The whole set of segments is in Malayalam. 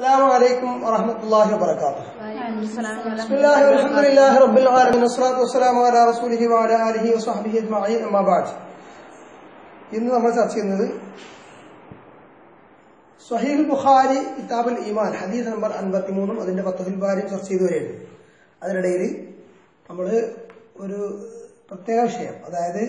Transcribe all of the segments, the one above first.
السلام عليكم ورحمة الله وبركاته. بسم الله والحمد لله رب العالمين والصلاة والسلام على رسوله وعلى آله وصحبه أجمعين أما بعد. ഇന്ന് നമ്മൾ ചർച്ച ചെയ്യുന്നത് സ്വഹീഹ് ബുഖാരി കിതാബുൽ ഈമാൻ ഹദീസ് നമ്പർ 53 അതിന്റെ ഫത്ഹുൽ ബാരി ചർച്ച ചെയ്തു വരെയാണ്. അതിനിടയിൽ നമ്മൾ ഒരു പ്രത്യേക വിഷയം, അതായത്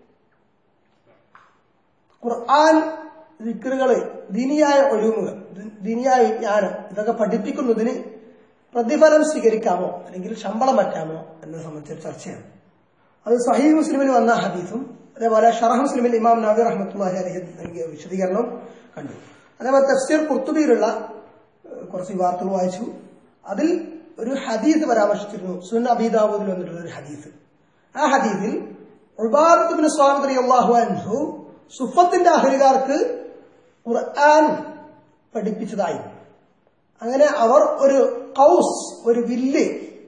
ഖുർആൻ ദിക്റുകള്, ദീനിയായ ഒലൂമുകൾ, ദീനിയായ വിജ്ഞാനം ഇതൊക്കെ പഠിപ്പിക്കുന്നതിന് പ്രതിഫലം സ്വീകരിക്കാമോ അല്ലെങ്കിൽ ശമ്പളം പറ്റാമോ എന്നത് സംബന്ധിച്ച ചർച്ചയാണ്. അത് സ്വഹീഹ് മുസ്ലിമിൽ വന്ന ഹദീസും അതേപോലെ ഷറഹ് മുസ്ലിമിൽ ഇമാം നവവി റഹ്മത്തുള്ളാഹി അലൈഹി നൽകിയ വിശദീകരണം കണ്ടു. അതേപോലെ തഫ്സീർ ഖുർത്തുബിയിലുള്ള കുറച്ച് വാർത്തകൾ വായിച്ചു. അതിൽ ഒരു ഹദീസ് പരാമർശിച്ചിരുന്നു, സുനൻ അബീ ദാവൂദിൽ വന്നിട്ടുള്ള ഒരു ഹദീസ്. ആ ഹദീസിൽ ഉബാദത്ത് ഇബ്നു സ്വാമിത് റളിയല്ലാഹു അൻഹു സുഫത്തിന്റെ അഹ്ലുകാർക്ക് ഖുർആൻ പഠിപ്പിച്ചതായി, അങ്ങനെ അവർ ഒരു ഖൗസ്, ഒരു വില്ല്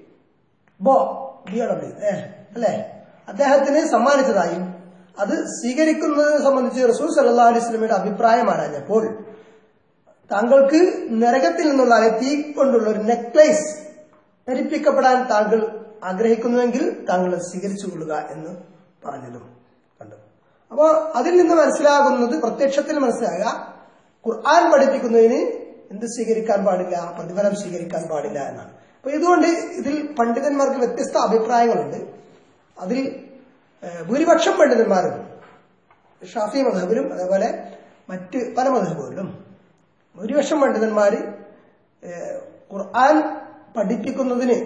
അല്ലെ അദ്ദേഹത്തിന് സമ്മാനിച്ചതായും അത് സ്വീകരിക്കുന്നതിനെ സംബന്ധിച്ച് റസൂൽ സല്ലല്ലാഹു അലൈഹി വസല്ലമയുടെ അഭിപ്രായം ആരാഞ്ഞപ്പോൾ താങ്കൾക്ക് നരകത്തിൽ നിന്നുള്ള തീ കൊണ്ടുള്ള ഒരു നെക്ലേസ് ധരിപ്പിക്കപ്പെടാൻ താങ്കൾ ആഗ്രഹിക്കുന്നുവെങ്കിൽ താങ്കൾ സ്വീകരിച്ചു കൊള്ളുക എന്ന് പറഞ്ഞതും കണ്ടു. അപ്പോൾ അതിൽ നിന്ന് മനസ്സിലാകുന്നത്, പ്രത്യക്ഷത്തിൽ മനസ്സിലാകുക, ഖുർആൻ പഠിപ്പിക്കുന്നതിന് എന്ത് സ്വീകരിക്കാൻ പാടില്ല, പ്രതിഫലം സ്വീകരിക്കാൻ പാടില്ല എന്നാണ്. അപ്പൊ ഇതുകൊണ്ട് ഇതിൽ പണ്ഡിതന്മാർക്ക് വ്യത്യസ്ത അഭിപ്രായങ്ങളുണ്ട്. അതിൽ ഭൂരിപക്ഷം പണ്ഡിതന്മാരും ഷാഫി മദ്ഹബിലും അതേപോലെ മറ്റ് പല മദ്ഹബുകളിലും ഭൂരിപക്ഷം പണ്ഡിതന്മാര് ഖുർആൻ പഠിപ്പിക്കുന്നതിന്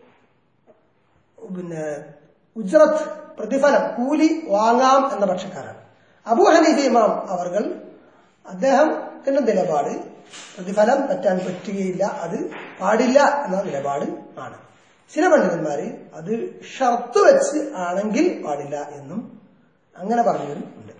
ഉജ്റത്ത്, പ്രതിഫലം, കൂലി വാങ്ങാം എന്ന പക്ഷക്കാരാണ്. അബൂ ഹനീഫ ഇമാം അവർകൾ, അദ്ദേഹത്തിന്റെ നിലപാട് പ്രതിഫലം പറ്റാൻ പറ്റുകയില്ല, അത് പാടില്ല എന്ന നിലപാട് ആണ്. ചില പണ്ഡിതന്മാര് അത് ഷർത്ത് വെച്ച് ആണെങ്കിൽ പാടില്ല എന്നും അങ്ങനെ പറഞ്ഞവരും ഉണ്ട്.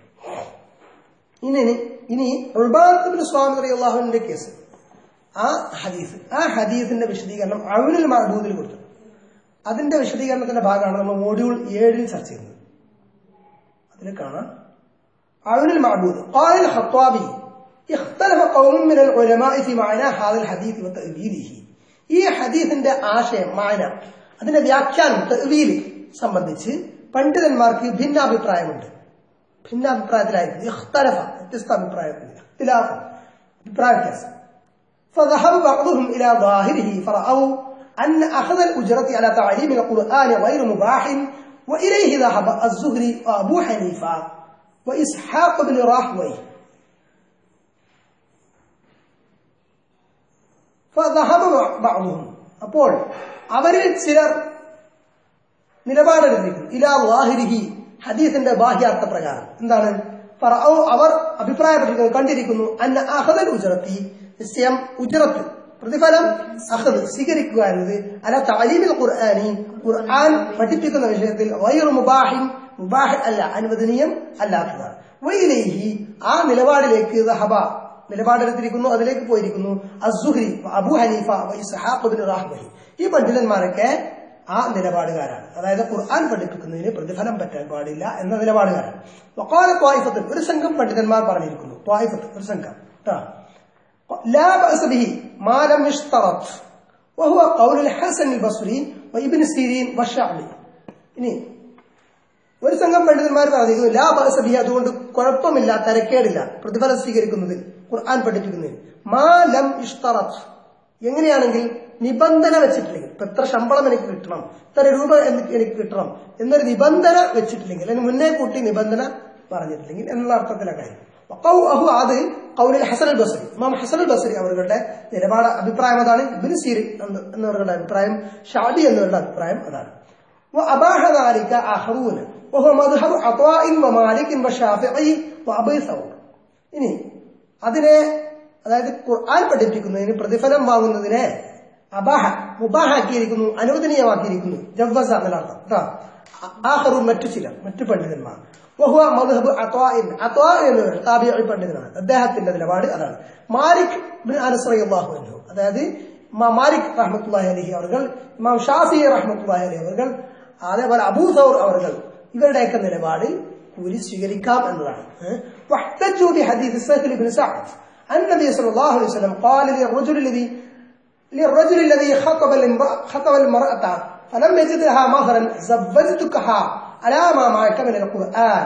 ഇനി ഉബാദത്ത് ഇബ്നു സ്വാമിത് റളിയല്ലാഹുവിന്റെ കേസ്, ആ ഹദീസിന്റെ വിശദീകരണം ഔനുൽ മഅബൂദിൽ കൊടുത്തു. അതിന്റെ വിശദീകരണത്തിന്റെ ഭാഗമാണ് നമ്മൾ മോഡ്യൂൾ 7 ചർച്ച ചെയ്യുന്നത്. അതിൽ കാണാം, ഔനുൽ മഅബൂദ് ഖാല അൽ-ഖത്താബി ഇഖ്തലഫ ഖൗമുൻ മിനൽ ഉലമാഇ ഫി മഅനാ ഹാദൽ ഹദീസ് വ തഅ്വീലിഹി. ഈ ഹദീസിന്റെ ആശയം, മാന, അതിന്റെ വ്യാഖ്യാനം, തഅ്വീൽ സംബന്ധിച്ച് പണ്ഡിതന്മാർക്ക് ഭിന്നാഭിപ്രായമുണ്ട്. ഭിന്നാഭിപ്രായത്തിലായിരിക്കും. ഇഖ്തലഫ, വ്യത്യസ്ത അഭിപ്രായത്തില്ല, ഇഖ്തിലാഫ്, അഭിപ്രായ വ്യത്യാസം. فذهب بعضهم إلى ظاهره فرأوا أن أخذ الأجرة على تعليم القرآن غير مباح، وإليه ذهب الزهري وأبو حنيفة وإسحاق بن راهويه. فذهب بعضهم, അപ്പോൾ അവരിൽ ചിലർ നിലപാടെടുത്തിരിക്കുന്നു ഇലാ ളാഹിരിഹി, ഹദീസിന്റെ ബാഹ്യാർത്ഥ പ്രകാരം. എന്താണ്? ഫറഔ, അവർ അഭിപ്രായപ്പെട്ടിരിക്കുന്നു, കണ്ടിരിക്കുന്നു, അന്ന അഖദൽ ഉജ്റത്തി, നിശ്ചയം ഉജ്റത്ത്, പ്രതിഫലം, അഖദ് സ്വീകരിക്കുക എന്നത് അല തഅലീമിൽ ഖുർആനി, ഖുർആൻ പഠിപ്പിക്കുന്ന വിഷയത്തിൽ ഗൈറു മുബാഹിൻ, മുബാഹ് അല്ല, അനുവദനീയം അല്ലാത്തതാണ്. വഇലൈഹി, ആ നിലപാടിലേക്ക് ദഹബ, നിലപാടെടുത്തിരിക്കുന്നു, അതിലേക്ക് പോയിരിക്കുന്നു അസ്സുഹ്രി, അബൂ ഹനീഫ, ഇസ്ഹാഖ് ഇബ്നു റാഹ്വയി. ഈ പണ്ഡിതന്മാരൊക്കെ ആ നിലപാടുകാരാണ്. അതായത് ഖുർആൻ പഠിപ്പിക്കുന്നതിന് പ്രതിഫലം പറ്റാൻ പാടില്ല എന്ന നിലപാടുകാരാണ്. വഖാല ത്വായിഫത്ത്, ഒരു സംഘം പണ്ഡിതന്മാർ പറഞ്ഞിരിക്കുന്നു, ത്വായിഫത്ത്, ഒരു സംഘം, ലാ ബഅസ ബിഹി മാ ലം യുശ്തറത് വഹുവ ഖൗലുൽ ഹസൻ അൽ ബസ്രി വഇബ്നു സിരീൻ വശഅബി. ഇനി ഒരു സംഘം പണ്ഡിതന്മാർ പറഞ്ഞിരിക്കുന്നു ലാ ബഅസ ബിഹി, അതുകൊണ്ട് കുഴപ്പമില്ല, തരക്കേടില്ല പ്രതിഫലം സ്വീകരിക്കുന്നതിൽ, ഖുർആൻ പഠിപ്പിക്കുന്നതിൽ. മാ ലം യുശ്തറത്, എങ്ങനെയാണെങ്കിൽ നിബന്ധന വെച്ചിട്ടില്ലെങ്കിൽ, ഇപ്പൊ എത്ര ശമ്പളം എനിക്ക് കിട്ടണം, ഇത്ര രൂപ എനിക്ക് കിട്ടണം എന്നൊരു നിബന്ധന വെച്ചിട്ടില്ലെങ്കിൽ, അല്ലെങ്കിൽ മുന്നേ കൂട്ടി നിബന്ധന പറഞ്ഞിട്ടില്ലെങ്കിൽ എന്നുള്ള അർത്ഥത്തിലൊക്കെ ആയിരിക്കും. അത് ഖൗലുൽ ഹസൻ അൽ ബസ്രി, ഇമാം ഹസൻ അൽ ബസ്രി അവരുടെ നിലപാട്, അഭിപ്രായം അതാണ്. ഇബ്നു സീരിൻ എന്നവരുടെ അഭിപ്രായം, ഷഅബി എന്നവരുടെ അഭിപ്രായം അതാണ്. വഅബാഹ ദാലിക ആഖറൂന വഹുവ മദ്ഹബ് അത്വാഇൻ വമാലിക് വശാഫിഈ വഅബീ സൗർ. ഇനി അതിനെ, അതായത് ഖുർആൻ പഠിപ്പിക്കുന്നതിന് പ്രതിഫലം വാങ്ങുന്നതിനെ അബാഹ, മുബാഹാക്കിയിരിക്കുന്നു, അനുവദനീയമാക്കിയിരിക്കുന്നു, ജവ്വസ എന്നർത്ഥം. ആഖറൂൻ, മറ്റു ചിലർ, മറ്റു പണ്ഡിതന്മാർ. വഹുവ മദ്ഹബ് അത്വാഇൻ, അത്വാ എന്നവർ താബിഈ പണ്ഡിതനാണ്, അദ്ദേഹത്തിന്റെ നിലപാട് അതാണ്. മാലിക് ഇബ്നു അനസ് റളിയല്ലാഹു അൻഹു, അതായത് ഇമാം മാലിക് റഹ്മത്തുള്ളാഹി അലൈഹി അവർ, ഇമാം ഷാഫിഈ റഹ്മത്തുള്ളാഹി അലൈഹി അവർ, അതേപോലെ അബൂ സൗർ അവർ, ഇവരുടെയൊക്കെ നിലപാട് കൂലി സ്വീകരിക്കാം എന്നതാണ്. വഹ്തജു ബി ഹദീസ് സഹ്ൽ ഇബ്നു സഅദ്, النبي صلى الله عليه وسلم قال للرجل الذي خطب المرأة فلم يجد لها مهرا زوجتكها على ما معك من القرآن.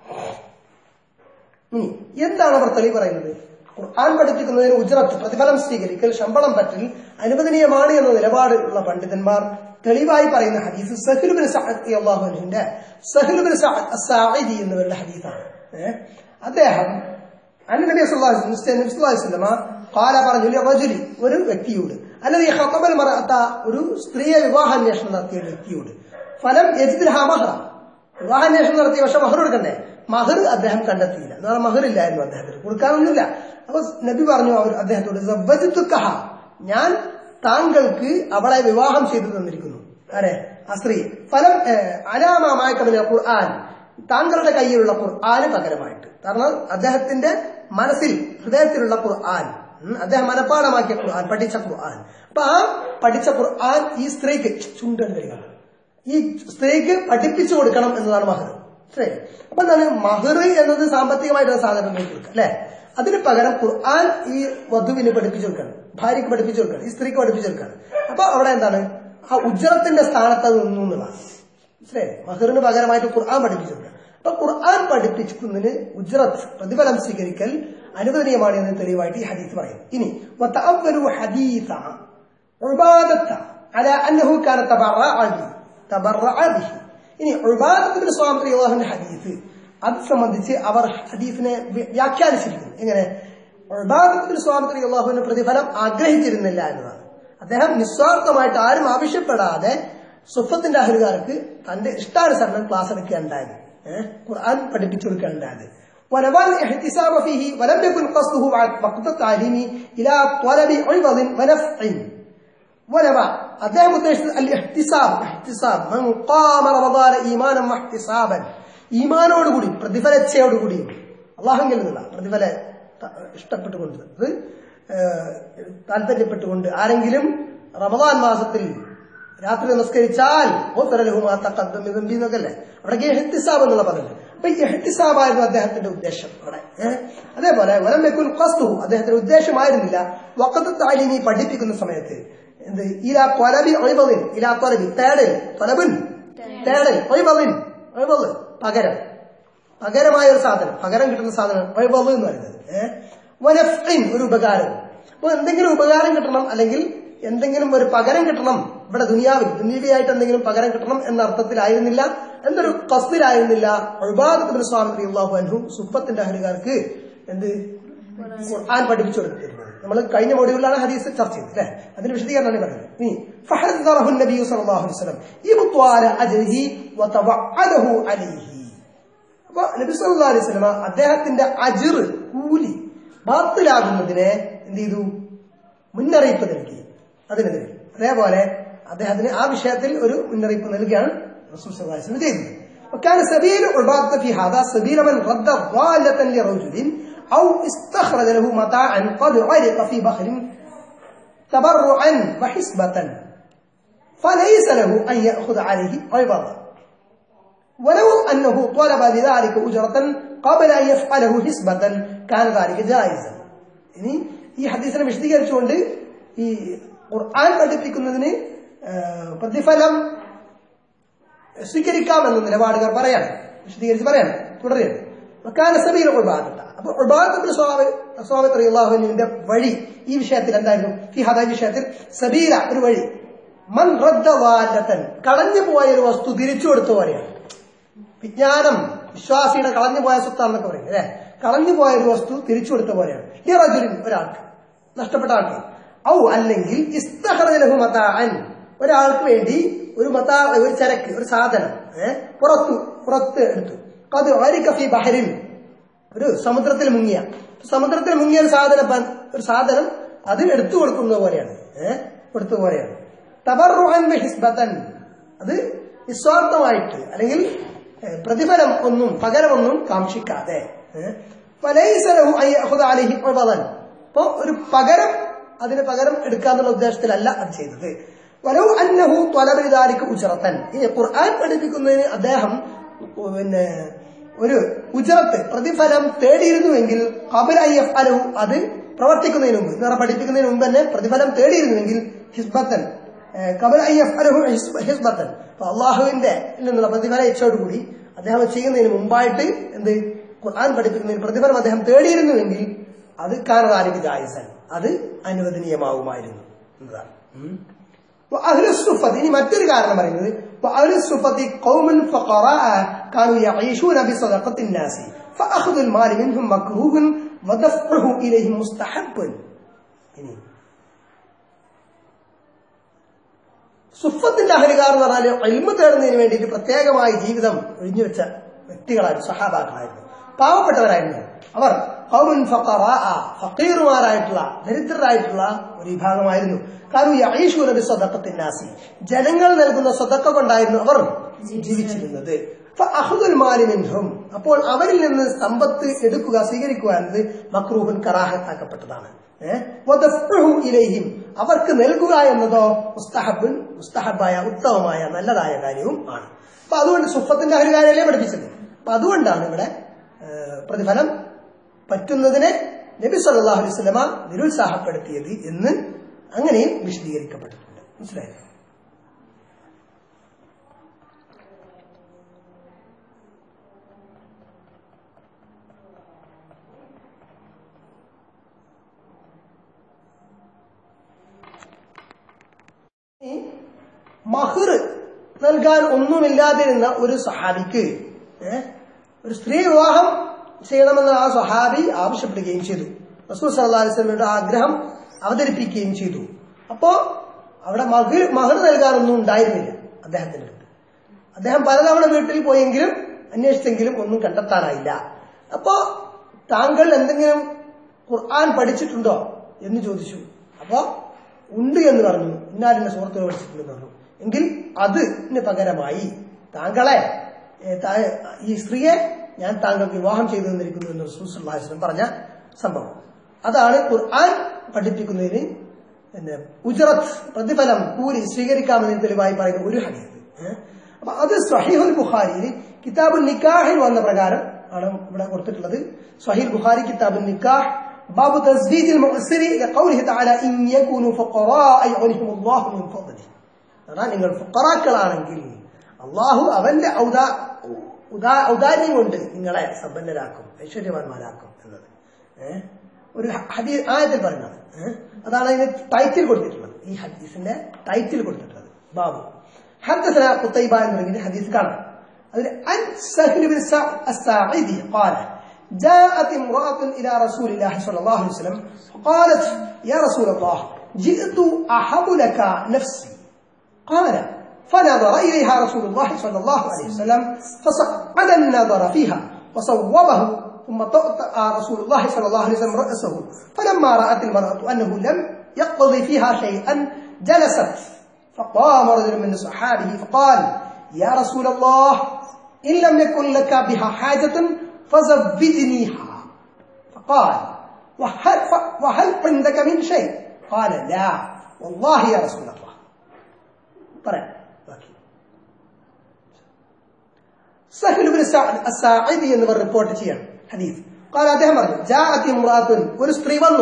എന്താണ് അവർ തെളിവ് പറയുന്നത്? ഖുർആൻ പഠിപ്പിക്കുന്നതിന് ഉജ്റത്ത് പ്രതിഫലം സ്വീകരിക്കൽ ശമ്പളം പറ്റൽ അനുവദനീയമാണ് എന്ന നിലപാട് ഉള്ള പണ്ഡിതന്മാർ തെളിവായി പറയുന്ന ഹദീസ് സഹ്ൽ ബിൻ സഅദ് റളിയല്ലാഹു അൻഹുവിന്റെ സഹ്ൽ ബിൻ സഅദ് അസ്സാഇദി എന്നവരുടെ ഹദീസാണ്. അദ്ദേഹം നബി സല്ലല്ലാഹു അലൈഹി വസല്ലം ഖാല പറഞ്ഞു റജുലി ഒരു വ്യക്തിയോട് അല്ലദീ ഖതബൽ മർഅത ഒരു സ്ത്രീയെ വിവാഹാന്വേഷണം നടത്തിയ വ്യക്തിയോട് ഫലം യജിദ് ലഹാ മഹ്റ വിവാഹാന്വേഷണം നടത്തിയ പക്ഷെ മഹർ കൊടുക്കണ്ടേ? മഹർ അദ്ദേഹം കണ്ടെത്തിയില്ല. എന്നാൽ മഹർ ഇല്ലായിരുന്നു അദ്ദേഹത്തിന്, കൊടുക്കാനൊന്നുമില്ല. അപ്പൊ നബി പറഞ്ഞു അദ്ദേഹത്തോട് സവ്വജ്തുകഹ ഞാൻ താങ്കൾക്ക് അവളെ വിവാഹം ചെയ്തു തന്നിരിക്കുന്നു. ആരെ? ആ സ്ത്രീ. ഫലം അലാമായ ഖുർആൻ താങ്കളുടെ കയ്യിലുള്ള ഖുർആന് പകരമായിട്ട്. കാരണം അദ്ദേഹത്തിന്റെ മനസ്സിൽ ഹൃദയത്തിലുള്ള ഖുർആൻ അദ്ദേഹം മനഃപ്പാഠമാക്കിയ ഖുർആൻ പഠിച്ച ഖുർആൻ. അപ്പൊ ആ പഠിച്ച ഖുർആൻ ഈ സ്ത്രീക്ക് ചുണ്ടൻ കഴിയണം, ഈ സ്ത്രീക്ക് പഠിപ്പിച്ചു കൊടുക്കണം എന്നതാണ് മഹർ. ശരി. അപ്പൊ എന്താണ് മഹർ എന്നത്? സാമ്പത്തികമായിട്ടുള്ള സാധനം കൊടുക്കുക അല്ലെ? അതിന് പകരം ഖുർആൻ ഈ വധുവിന് പഠിപ്പിച്ചു കൊടുക്കണം, ഭാര്യക്ക് പഠിപ്പിച്ചു കൊടുക്കണം, ഈ സ്ത്രീക്ക് പഠിപ്പിച്ചു കൊടുക്കണം. അപ്പൊ അവിടെ എന്താണ് ആ ഉജ്റത്തിന്റെ സ്ഥാനത്ത് അത് നിന്നു എന്നുള്ളതാണ്. ശരി. മഹറിന് പകരമായിട്ട് ഖുർആൻ പഠിപ്പിച്ചു കൊടുക്കണം. അപ്പൊ ഖുർആൻ പഠിപ്പിക്കുന്നതിന് ഉജ്റത്ത് പ്രതിഫലം സ്വീകരിക്കൽ അനുവദനീയമാണ് എന്ന് തെളിവായിട്ട് ഈ ഹദീസ് പറയുന്നു. ഇനി ഹദീസ ഉബാദത്ത അലാ അന്നഹു കാന തബറഅ ബിഹി. ഇനി ഉബാദത്ത് ബിൻ സ്വാമിത് റളിയല്ലാഹുവിന്റെ ഹദീസ് അത് സംബന്ധിച്ച് അവർ ഹദീസിനെ വ്യാഖ്യാനിച്ചിരിക്കുന്നു. എങ്ങനെ? ഉബാദത്ത് ബിൻ സ്വാമിത് റളിയല്ലാഹുവിന്റെ പ്രതിഫലം ആഗ്രഹിച്ചിരുന്നില്ല എന്നതാണ്. അദ്ദേഹം നിസ്വാർത്ഥമായിട്ട് ആരും ആവശ്യപ്പെടാതെ സുഫത്തിന്റെ അഹ്ലുകാർക്ക് തന്റെ ഇഷ്ടാനുസരണം ക്ലാസ് എടുക്കുകയുണ്ടായത്, ഖുർആൻ പഠിപ്പിച്ചു കൊടുക്കുകയുണ്ടായത്. ونوى الاحتساب فيه ولم يكن قصده وقت التعليم الى طلب عوض ونفع. ونوى അദ്ദേഹം ഉദ്ദേശിച്ചത് അൽ ഇഹ്തിസാബ് മൻ ഖാമ റമദാന ഈമാനൻ വഹ്തിസാബൻ ഈമാനോടുകൂടി പ്രതിഫലേച്ഛയോടുകൂടി അല്ലാഹുവിൽ നിന്നുള്ള പ്രതിഫല ഇഷ്ടപ്പെട്ടുകൊണ്ട് താല്പര്യപ്പെട്ടുകൊണ്ട് ആരെങ്കിലും റമദാൻ മാസത്തിൽ രാത്രി നമസ്കരിച്ചാൽ അവിടെ ഇഹ്തിസാബ് എന്നുള്ള പറയുന്നത്. അപ്പൊ ഇഹ്തിസാബായിരുന്നു അദ്ദേഹത്തിന്റെ ഉദ്ദേശം അവിടെ. അതേപോലെ വലം യകുൻ ഖസ്ദുഹു അദ്ദേഹത്തിന്റെ ഉദ്ദേശമായിരുന്നില്ല വഖത്ത് തഅലീമി പഠിപ്പിക്കുന്ന സമയത്ത് എന്ത് ഇലാ ത്വലബി ഉയ്വദിൻ ഇലാ ത്വലബി തേടൽ ത്വലബുൻ തേടൽ ഉയ്വദിൻ ഉയ്വദ് പകരമായ ഒരു സാധനം, പകരം കിട്ടുന്ന സാധനം ഉയ്വദ് എന്ന് പറയുന്നത്. വനഫ്ഇൻ ഒരു ഉപകാരം. അപ്പൊ എന്തെങ്കിലും ഉപകാരം കിട്ടണം അല്ലെങ്കിൽ എന്തെങ്കിലും ഒരു പകരം കിട്ടണം ഇവിടെ ദുനിയാവിയായിട്ട് എന്തെങ്കിലും പകരം കിട്ടണം എന്ന അർത്ഥത്തിലായിരുന്നില്ല, എന്തൊരു ഖസ്ദിലായിരുന്നില്ല ഉബാദത്ത് ബിൻ സ്വാമിത് റളിയല്ലാഹു അൻഹു സുഫത്തിന്റെ അഹ്ലുകാർക്ക് എന്ത് ഖുർആൻ പഠിപ്പിച്ചു കൊടുത്തിരുന്നത്. നമ്മൾ കഴിഞ്ഞ മൊഡ്യൂളിലാണ് ഹദീസ് ചർച്ച ചെയ്തത് അല്ലെ? അതിന്റെ വിശദീകരണമാണ് പറയുന്നത്. ഇനി ഫഹദ്ദറഹു നബി സല്ലല്ലാഹു അലൈഹി വസല്ലം ഇബ്ത്വാല അജ്രിഹി വതവഅദഹു അലൈഹി. അപ്പൊ നബി സല്ലല്ലാഹു അലൈഹി വസല്ലം അദ്ദേഹത്തിന്റെ അജ്ർ കൂലി ബാത്തിലാകുന്നതിനെ എന്ത് ചെയ്തു? മുന്നറിയിപ്പ് നൽകി അതിനെതിരെ. അതേപോലെ അദ്ദേഹത്തിന് ആ വിഷയത്തിൽ ഒരു മുന്നറിയിപ്പ് നൽകുകയാണ് റസൂൽ സല്ലല്ലാഹു അലൈഹി വസല്ലം ചെയ്തത്. وكان سبيل عبادة في هذا سبيل من رد ضالة لرجل أو استخرج له متاعا قد علق في بحر تبرعا وحسبة فليس له أن يأخذ عليه عوضا ولو أنه طلب لذلك أجرة قبل أن يفعله حسبة كان ذلك جائزا. ഇനി ഈ ഹദീസിനെ വിശദീകരിച്ചുകൊണ്ട് ഈ ഖുർആൻ പഠിപ്പിക്കുന്നതിന് പ്രതിഫലം സ്വീകരിക്കാമെന്ന നിലപാടുകാർ പറയാണ്, വിശദീകരിച്ച് പറയാണ്, തുടരുകയാണ്. അപ്പൊ ഉബാദത്ത് സ്വാമിത് റളിയല്ലാഹു അൻഹുവിന്റെ വഴി ഈ വിഷയത്തിൽ എന്തായിരുന്നു? ഈ വിഷയത്തിൽ സബീല ഒരു വഴി, മൻ റദ്ദ വാലതൻ കളഞ്ഞു പോയ ഒരു വസ്തു തിരിച്ചു കൊടുത്ത പോലെയാണ്. വിജ്ഞാനം വിശ്വാസിയുടെ കളഞ്ഞു പോയ സ്വത്താണെന്നൊക്കെ പറയും അല്ലെ? കളഞ്ഞു പോയ ഒരു വസ്തു തിരിച്ചു കൊടുത്ത പോലെയാണ്. ഈ റജുലിൻ ഒരാൾക്ക്, നഷ്ടപ്പെട്ട ആൾക്ക്, ഔ അല്ലെങ്കിൽ ഇസ്തഖറജ ലഹു മതാഅൻ ഒരാൾക്ക് വേണ്ടി ഒരു ഒരു ചരക്ക് ഒരു സാധനം പുറത്ത് എടുത്തു. ഖദ് അരിക ഫീ ബഹരിൻ ഒരു സമുദ്രത്തിൽ മുങ്ങിയ ഒരു സാധനം അത് എടുത്തു കൊടുക്കുന്നത് പോലെയാണ്, കൊടുത്തത് പോലെയാണ്. തബറുഅൻ ബിഹിസ്ബതൻ അത് നിസ്വാർത്ഥമായിട്ട് അല്ലെങ്കിൽ പ്രതിഫലം ഒന്നും പകരമൊന്നും കാക്ഷിക്കാതെ. ഫലൈസ ലഹു അൻ യഅഖുദ അലൈഹി ഉവദൻ അപ്പോ ഒരു പകരം അതിന് പകരം എടുക്കാന്നുള്ള ഉദ്ദേശത്തിലല്ല അത് ചെയ്തത്. വലൗ അന്നഹു ത്വലബ ലിദാലിക ഉജ്റതൻ ഈ ഖുർആൻ പഠിപ്പിക്കുന്നതിന് അദ്ദേഹം ഒരു ഉജ്റത്ത് പ്രതിഫലം തേടിയിരുന്നുവെങ്കിൽ ഖബല അൻ യഫ്അലഹു അത് പ്രവർത്തിക്കുന്നതിന് മുമ്പ് നിറ പഠിപ്പിക്കുന്നതിന് മുമ്പ് തന്നെ പ്രതിഫലം തേടിയിരുന്നുവെങ്കിൽ ഹിസ്ബത്തൻ ഹിസ്ബത്തൻ അള്ളാഹുവിന്റെ നിന്നുള്ള പ്രതിഫല ഇച്ഛയോടുകൂടി അദ്ദേഹം ചെയ്യുന്നതിന് മുമ്പായിട്ട് എന്ത് ഖുർആൻ പഠിപ്പിക്കുന്നതിന് പ്രതിഫലം അദ്ദേഹം തേടിയിരുന്നുവെങ്കിൽ അത് കാനദാലിക ജായിസൻ, അത് അനുവദനീയമാവുമായിരുന്നു എന്നതാണ്. ഇനി മറ്റൊരു കാരണം പറയുന്നത് സുഫത്തിന്റെ അഹലുകാർ എന്ന് പറഞ്ഞാൽ ഇൽമ് തേടുന്നതിന് വേണ്ടിയിട്ട് പ്രത്യേകമായി ജീവിതം ഒഴിഞ്ഞു വെച്ച വ്യക്തികളായിരുന്നു, സഹാബാക്കളായിരുന്നു, പാവപ്പെട്ടവരായിരുന്നു. അവർ ഖൗമുൻ ഫഖറാഅ, ഫഖീറുമാരായിട്ടുള്ള ദരിദ്രരായിട്ടുള്ള ഒരു വിഭാഗമായിരുന്നു. കാനൂ യഈശൂന ബിസദഖത്തിൻ നാസി, ജനങ്ങൾ നൽകുന്ന സദഖ കൊണ്ടായിരുന്നു അവർ ജീവിച്ചിരുന്നത്. ഫഅഖ്ദുൽ മാലി മിൻഹും, അപ്പോൾ അവരിൽ നിന്ന് സമ്പത്ത് എടുക്കുക, സ്വീകരിക്കുക എന്നത് മക്രൂഹുൻ കറാഹത്താക്കപ്പെട്ടതാണ്. വദഫ്ഉഹു ഇലൈഹിം, അവർക്ക് നൽകുക എന്നതോ മുസ്തഹബുൻ, മുസ്തഹബായ ഉത്തമമായ നല്ലതായ കാര്യവും ആണ്. അപ്പൊ അതുകൊണ്ട് സുഫത്തിന്റെ ഒരു കാര്യമല്ലേ പഠിപ്പിച്ചത്. അപ്പൊ അതുകൊണ്ടാണ് ഇവിടെ പ്രതിഫലം പറ്റുന്നതിനെ നബി സല്ലല്ലാഹു അലൈഹി വസല്ലമ നിരുത്സാഹപ്പെടുത്തിയത് എന്ന് അങ്ങനെയും വിശദീകരിക്കപ്പെട്ടിട്ടുണ്ട്. മനസ്സിലായോ? മഹർ നൽകാൻ ഒന്നുമില്ലാതിരുന്ന ഒരു സഹാബിക്ക് ഒരു സ്ത്രീ വിവാഹം ചെയ്യണമെന്ന് ആ സഹാബി ആവശ്യപ്പെടുകയും ചെയ്തു. റസൂൽ സല്ലല്ലാഹു അലൈഹി വസല്ലമയുടെ ആഗ്രഹം അവതരിപ്പിക്കുകയും ചെയ്തു. അപ്പോ അവിടെ മഹർ നൽകാനൊന്നും ഉണ്ടായിരുന്നില്ല അദ്ദേഹത്തിന്റെ അടുത്ത്. അദ്ദേഹം പലതവണ വീട്ടിൽ പോയെങ്കിലും അന്വേഷിച്ചെങ്കിലും ഒന്നും കണ്ടെത്താനായില്ല. അപ്പോ താങ്കൾ എന്തെങ്കിലും ഖുർആൻ പഠിച്ചിട്ടുണ്ടോ എന്ന് ചോദിച്ചു. അപ്പോ ഉണ്ട് എന്ന് പറഞ്ഞു. ഇന്നാലിന്റെ സുഹൃത്തുക്കൾ പഠിച്ചിട്ടുണ്ടെന്ന് പറഞ്ഞു. എങ്കിൽ അതിന് പകരമായി താങ്കളെ ഈ സ്ത്രീയെ ഞാൻ താങ്കൾക്ക് വിവാഹം ചെയ്തു തന്നിരിക്കുന്നു എന്ന് റസൂൽ സല്ലല്ലാഹു അലൈഹി വസല്ലം പറഞ്ഞ സംഭവം. അതാണ് ഖുർആൻ പഠിപ്പിക്കുന്നതിന് ഉജ്റത്ത്, പ്രതിഫലം, കൂലി സ്വീകരിക്കാമെന്നതിന് തെളിവായി പറയുന്ന ഒരു ഹദീസ്. അപ്പൊ അത് സ്വഹീഹുൽ ബുഖാരിയിൽ കിതാബുൽ നിക്കാഹിൽ വന്ന പ്രകാരം ആണ് ഇവിടെ കൊടുത്തിട്ടുള്ളത്. സ്വഹീഹുൽ ബുഖാരി കിതാബുൽ നിക്കാഹ് ബാബു തസ്ബീദിൽ മുഅസ്സിരി ലിഖൗലിഹി തആല ഇൻ യകൂനു ഫഖറാഅ യുഗ്നിഹിമുല്ലാഹു മിൻ ഫദ്ലിഹി. അതാണ് നിങ്ങൾ ഫഖറാക്കളാണെങ്കിൽ അല്ലാഹു അവന്റെ ഔദാര്യം കൊണ്ട് നിങ്ങളെ സമ്പന്നരാക്കും, ഐശ്വര്യവാന്മാരാക്കും എന്നത് ഒരു ഹദീസ് ആയത്തിൽ പറയുന്നത്. അതാണ് അതിന് ടൈറ്റിൽ കൊടുത്തിട്ടുള്ളത്. ഈ ഹദീസിന്റെ ടൈറ്റിൽ കൊടുത്തിട്ടുള്ളത് ബാബു حدثنا قتيبة بن حديث كان عن سهل بن الساعدي قال جاءت امرأة إلى رسول الله صلى الله عليه وسلم فقالت يا رسول الله جئت أحب لك نفسي. قال فنظر إليها رسول الله صلى الله عليه وسلم فصعد النظر فيها وصوبه ثم طأطأ رسول الله صلى الله عليه وسلم رأسه. فلما رأت المرأة أنه لم يقضي فيها شيئا جلست. فقام رجل من صحابه فقال يا رسول الله إن لم يكن لك بها حاجة فزوجنيها. فقال وهل عندك من شيء؟ قال لا والله يا رسول الله. സഹ്ൽ ഇബ്നു അസ്സാഇദി എന്നിവർ റിപ്പോർട്ട് ചെയ്യാണ് ഹദീസ്. قال അദ്ദേഹം പറഞ്ഞു ജാഅത് ഇംറാത്തുൻ, ഒരു സ്ത്രീ വന്നു.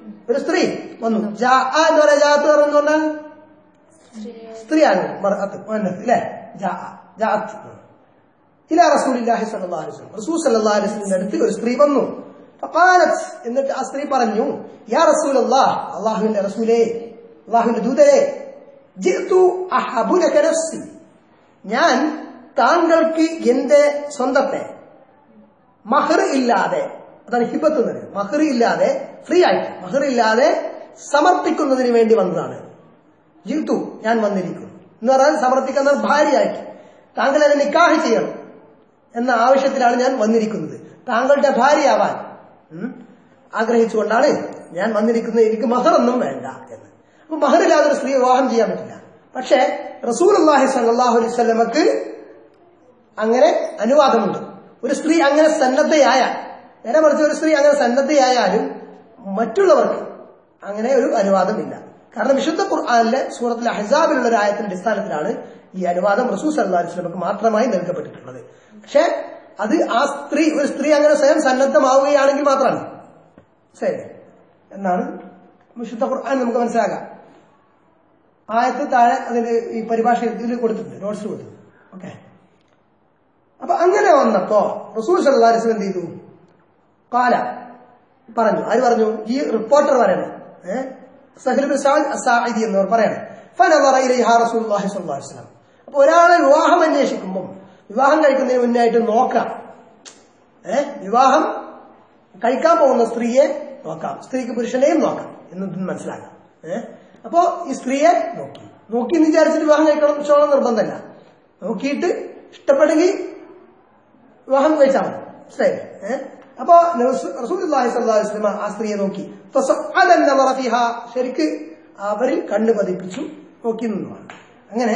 ജാഅ എന്ന് പറഞ്ഞാൽ ജാഅത്ത് പറഞ്ഞുകൊണ്ടാണ് സ്ത്രീയാണ് അല്ലേ. ജാഅത്ത് ഇലാ റസൂലില്ലാഹി സ്വല്ലല്ലാഹു അലൈഹി വസല്ലം, റസൂൽ സ്വല്ലല്ലാഹു അലൈഹി വസല്ലമിന്റെ അടുത്ത് ഒരു സ്ത്രീ വന്നു. ഫഖാലത്ത്, എന്നിട്ട് ആ സ്ത്രീ പറഞ്ഞു യാ റസൂലല്ലാഹ്, അല്ലാഹുവിന്റെ റസൂലേ, അല്ലാഹുവിന്റെ ദൂതരേ, ജിഅ്തു അഹബു ലക നഫ്സി, ഞാൻ താങ്കൾക്ക് എന്റെ സ്വന്തത്തെ മഹർ ഇല്ലാതെ, അതാണ് ഹിബത്ത് എന്ന് പറയുന്നത്, മഹർ ഇല്ലാതെ ഫ്രീ ആയിട്ട് മഹർ ഇല്ലാതെ സമർപ്പിക്കുന്നതിന് വേണ്ടി വന്നതാണ്. ജിഅ്തു, ഞാൻ വന്നിരിക്കുന്നു എന്ന് പറഞ്ഞാൽ സമർപ്പിക്കുന്ന ഭാര്യയായിട്ട് താങ്കൾ എന്നെ നിക്കാഹ് ചെയ്യണം എന്ന ആവശ്യത്തിലാണ് ഞാൻ വന്നിരിക്കുന്നത്. താങ്കളുടെ ഭാര്യയാവാൻ ആഗ്രഹിച്ചുകൊണ്ടാണ് ഞാൻ വന്നിരിക്കുന്നത്. എനിക്ക് മഹറൊന്നും വേണ്ട എന്ന്. അപ്പൊ മഹറില്ലാതെ ഒരു സ്ത്രീ വിവാഹം ചെയ്യാൻ പറ്റില്ല. പക്ഷേ റസൂലുള്ളാഹി സ്വല്ലല്ലാഹു അലൈഹി വസല്ലമക്ക് അങ്ങനെ അനുവാദമുണ്ട്. ഒരു സ്ത്രീ അങ്ങനെ സന്നദ്ധയായാൽ, നേരെ മറിച്ച് ഒരു സ്ത്രീ അങ്ങനെ സന്നദ്ധയായാലും മറ്റുള്ളവർക്ക് അങ്ങനെ ഒരു അനുവാദമില്ല. കാരണം വിശുദ്ധ ഖുർആനിലെ സൂറത്തുൽ അഹ്സാബിലുള്ള ഒരു ആയത്തിന്റെ അടിസ്ഥാനത്തിലാണ് ഈ അനുവാദം റസൂൽ സല്ലല്ലാഹു അലൈഹി വസല്ലമക്ക് മാത്രമായി നൽകപ്പെട്ടിട്ടുള്ളത്. പക്ഷെ അത് ആ സ്ത്രീ, ഒരു സ്ത്രീ അങ്ങനെ സ്വയം സന്നദ്ധമാവുകയാണെങ്കിൽ മാത്രമാണ്. ശരി, എന്നാണ് വിശുദ്ധ ഖുർആൻ നമുക്ക് മനസ്സിലാക്കാം. ആയത്ത് താഴെ അതിന് ഈ പരിഭാഷ ഇതിൽ കൊടുത്തിട്ടുണ്ട്, നോട്ട്സ് കൊടുത്തിട്ടുണ്ട്. ഓക്കെ. അപ്പൊ അങ്ങനെ വന്നപ്പോ റസൂൽ സല്ലല്ലാഹു അലൈഹി വസല്ലം എന്ത് ചെയ്തു? ഖാല പറഞ്ഞു. ആര് പറഞ്ഞു? ഈ റിപ്പോർട്ടർ പറയണം, സഹൽ ബിൻ സഅദ് അസ്സാഇദി എന്നവർ പറയണം. ഫനദറ ഇലൈഹാ റസൂലുള്ളാഹി സ്വല്ലല്ലാഹു അലൈഹി വസല്ലം. അപ്പൊ ഒരാളെ വിവാഹം അന്വേഷിക്കുമ്പോൾ വിവാഹം കഴിക്കുന്നതിന് മുന്നായിട്ട് നോക്കാം. വിവാഹം കഴിക്കാൻ പോകുന്ന സ്ത്രീയെ നോക്കാം, സ്ത്രീക്ക് പുരുഷനെയും നോക്കാം എന്ന് മനസ്സിലാക്കാം. അപ്പോ ഈ സ്ത്രീയെ നോക്കി എന്ന് വിചാരിച്ചിട്ട് വിവാഹം കഴിക്കണം ചോളം നിർബന്ധമല്ല. നോക്കിയിട്ട് ഇഷ്ടപ്പെടുമെങ്കിൽ വിവാഹം കഴിച്ചാൽ മതി. മനസ്സിലായില്ലേ? അപ്പൊ റസൂലുള്ളാഹി സ്വല്ലല്ലാഹു അലൈഹി വസല്ലം ആ സ്ത്രീയെ നോക്കി. ശരിക്ക് അവരിൽ കണ്ണു പതിപ്പിച്ചു, നോക്കി നിന്നുമാണ്. അങ്ങനെ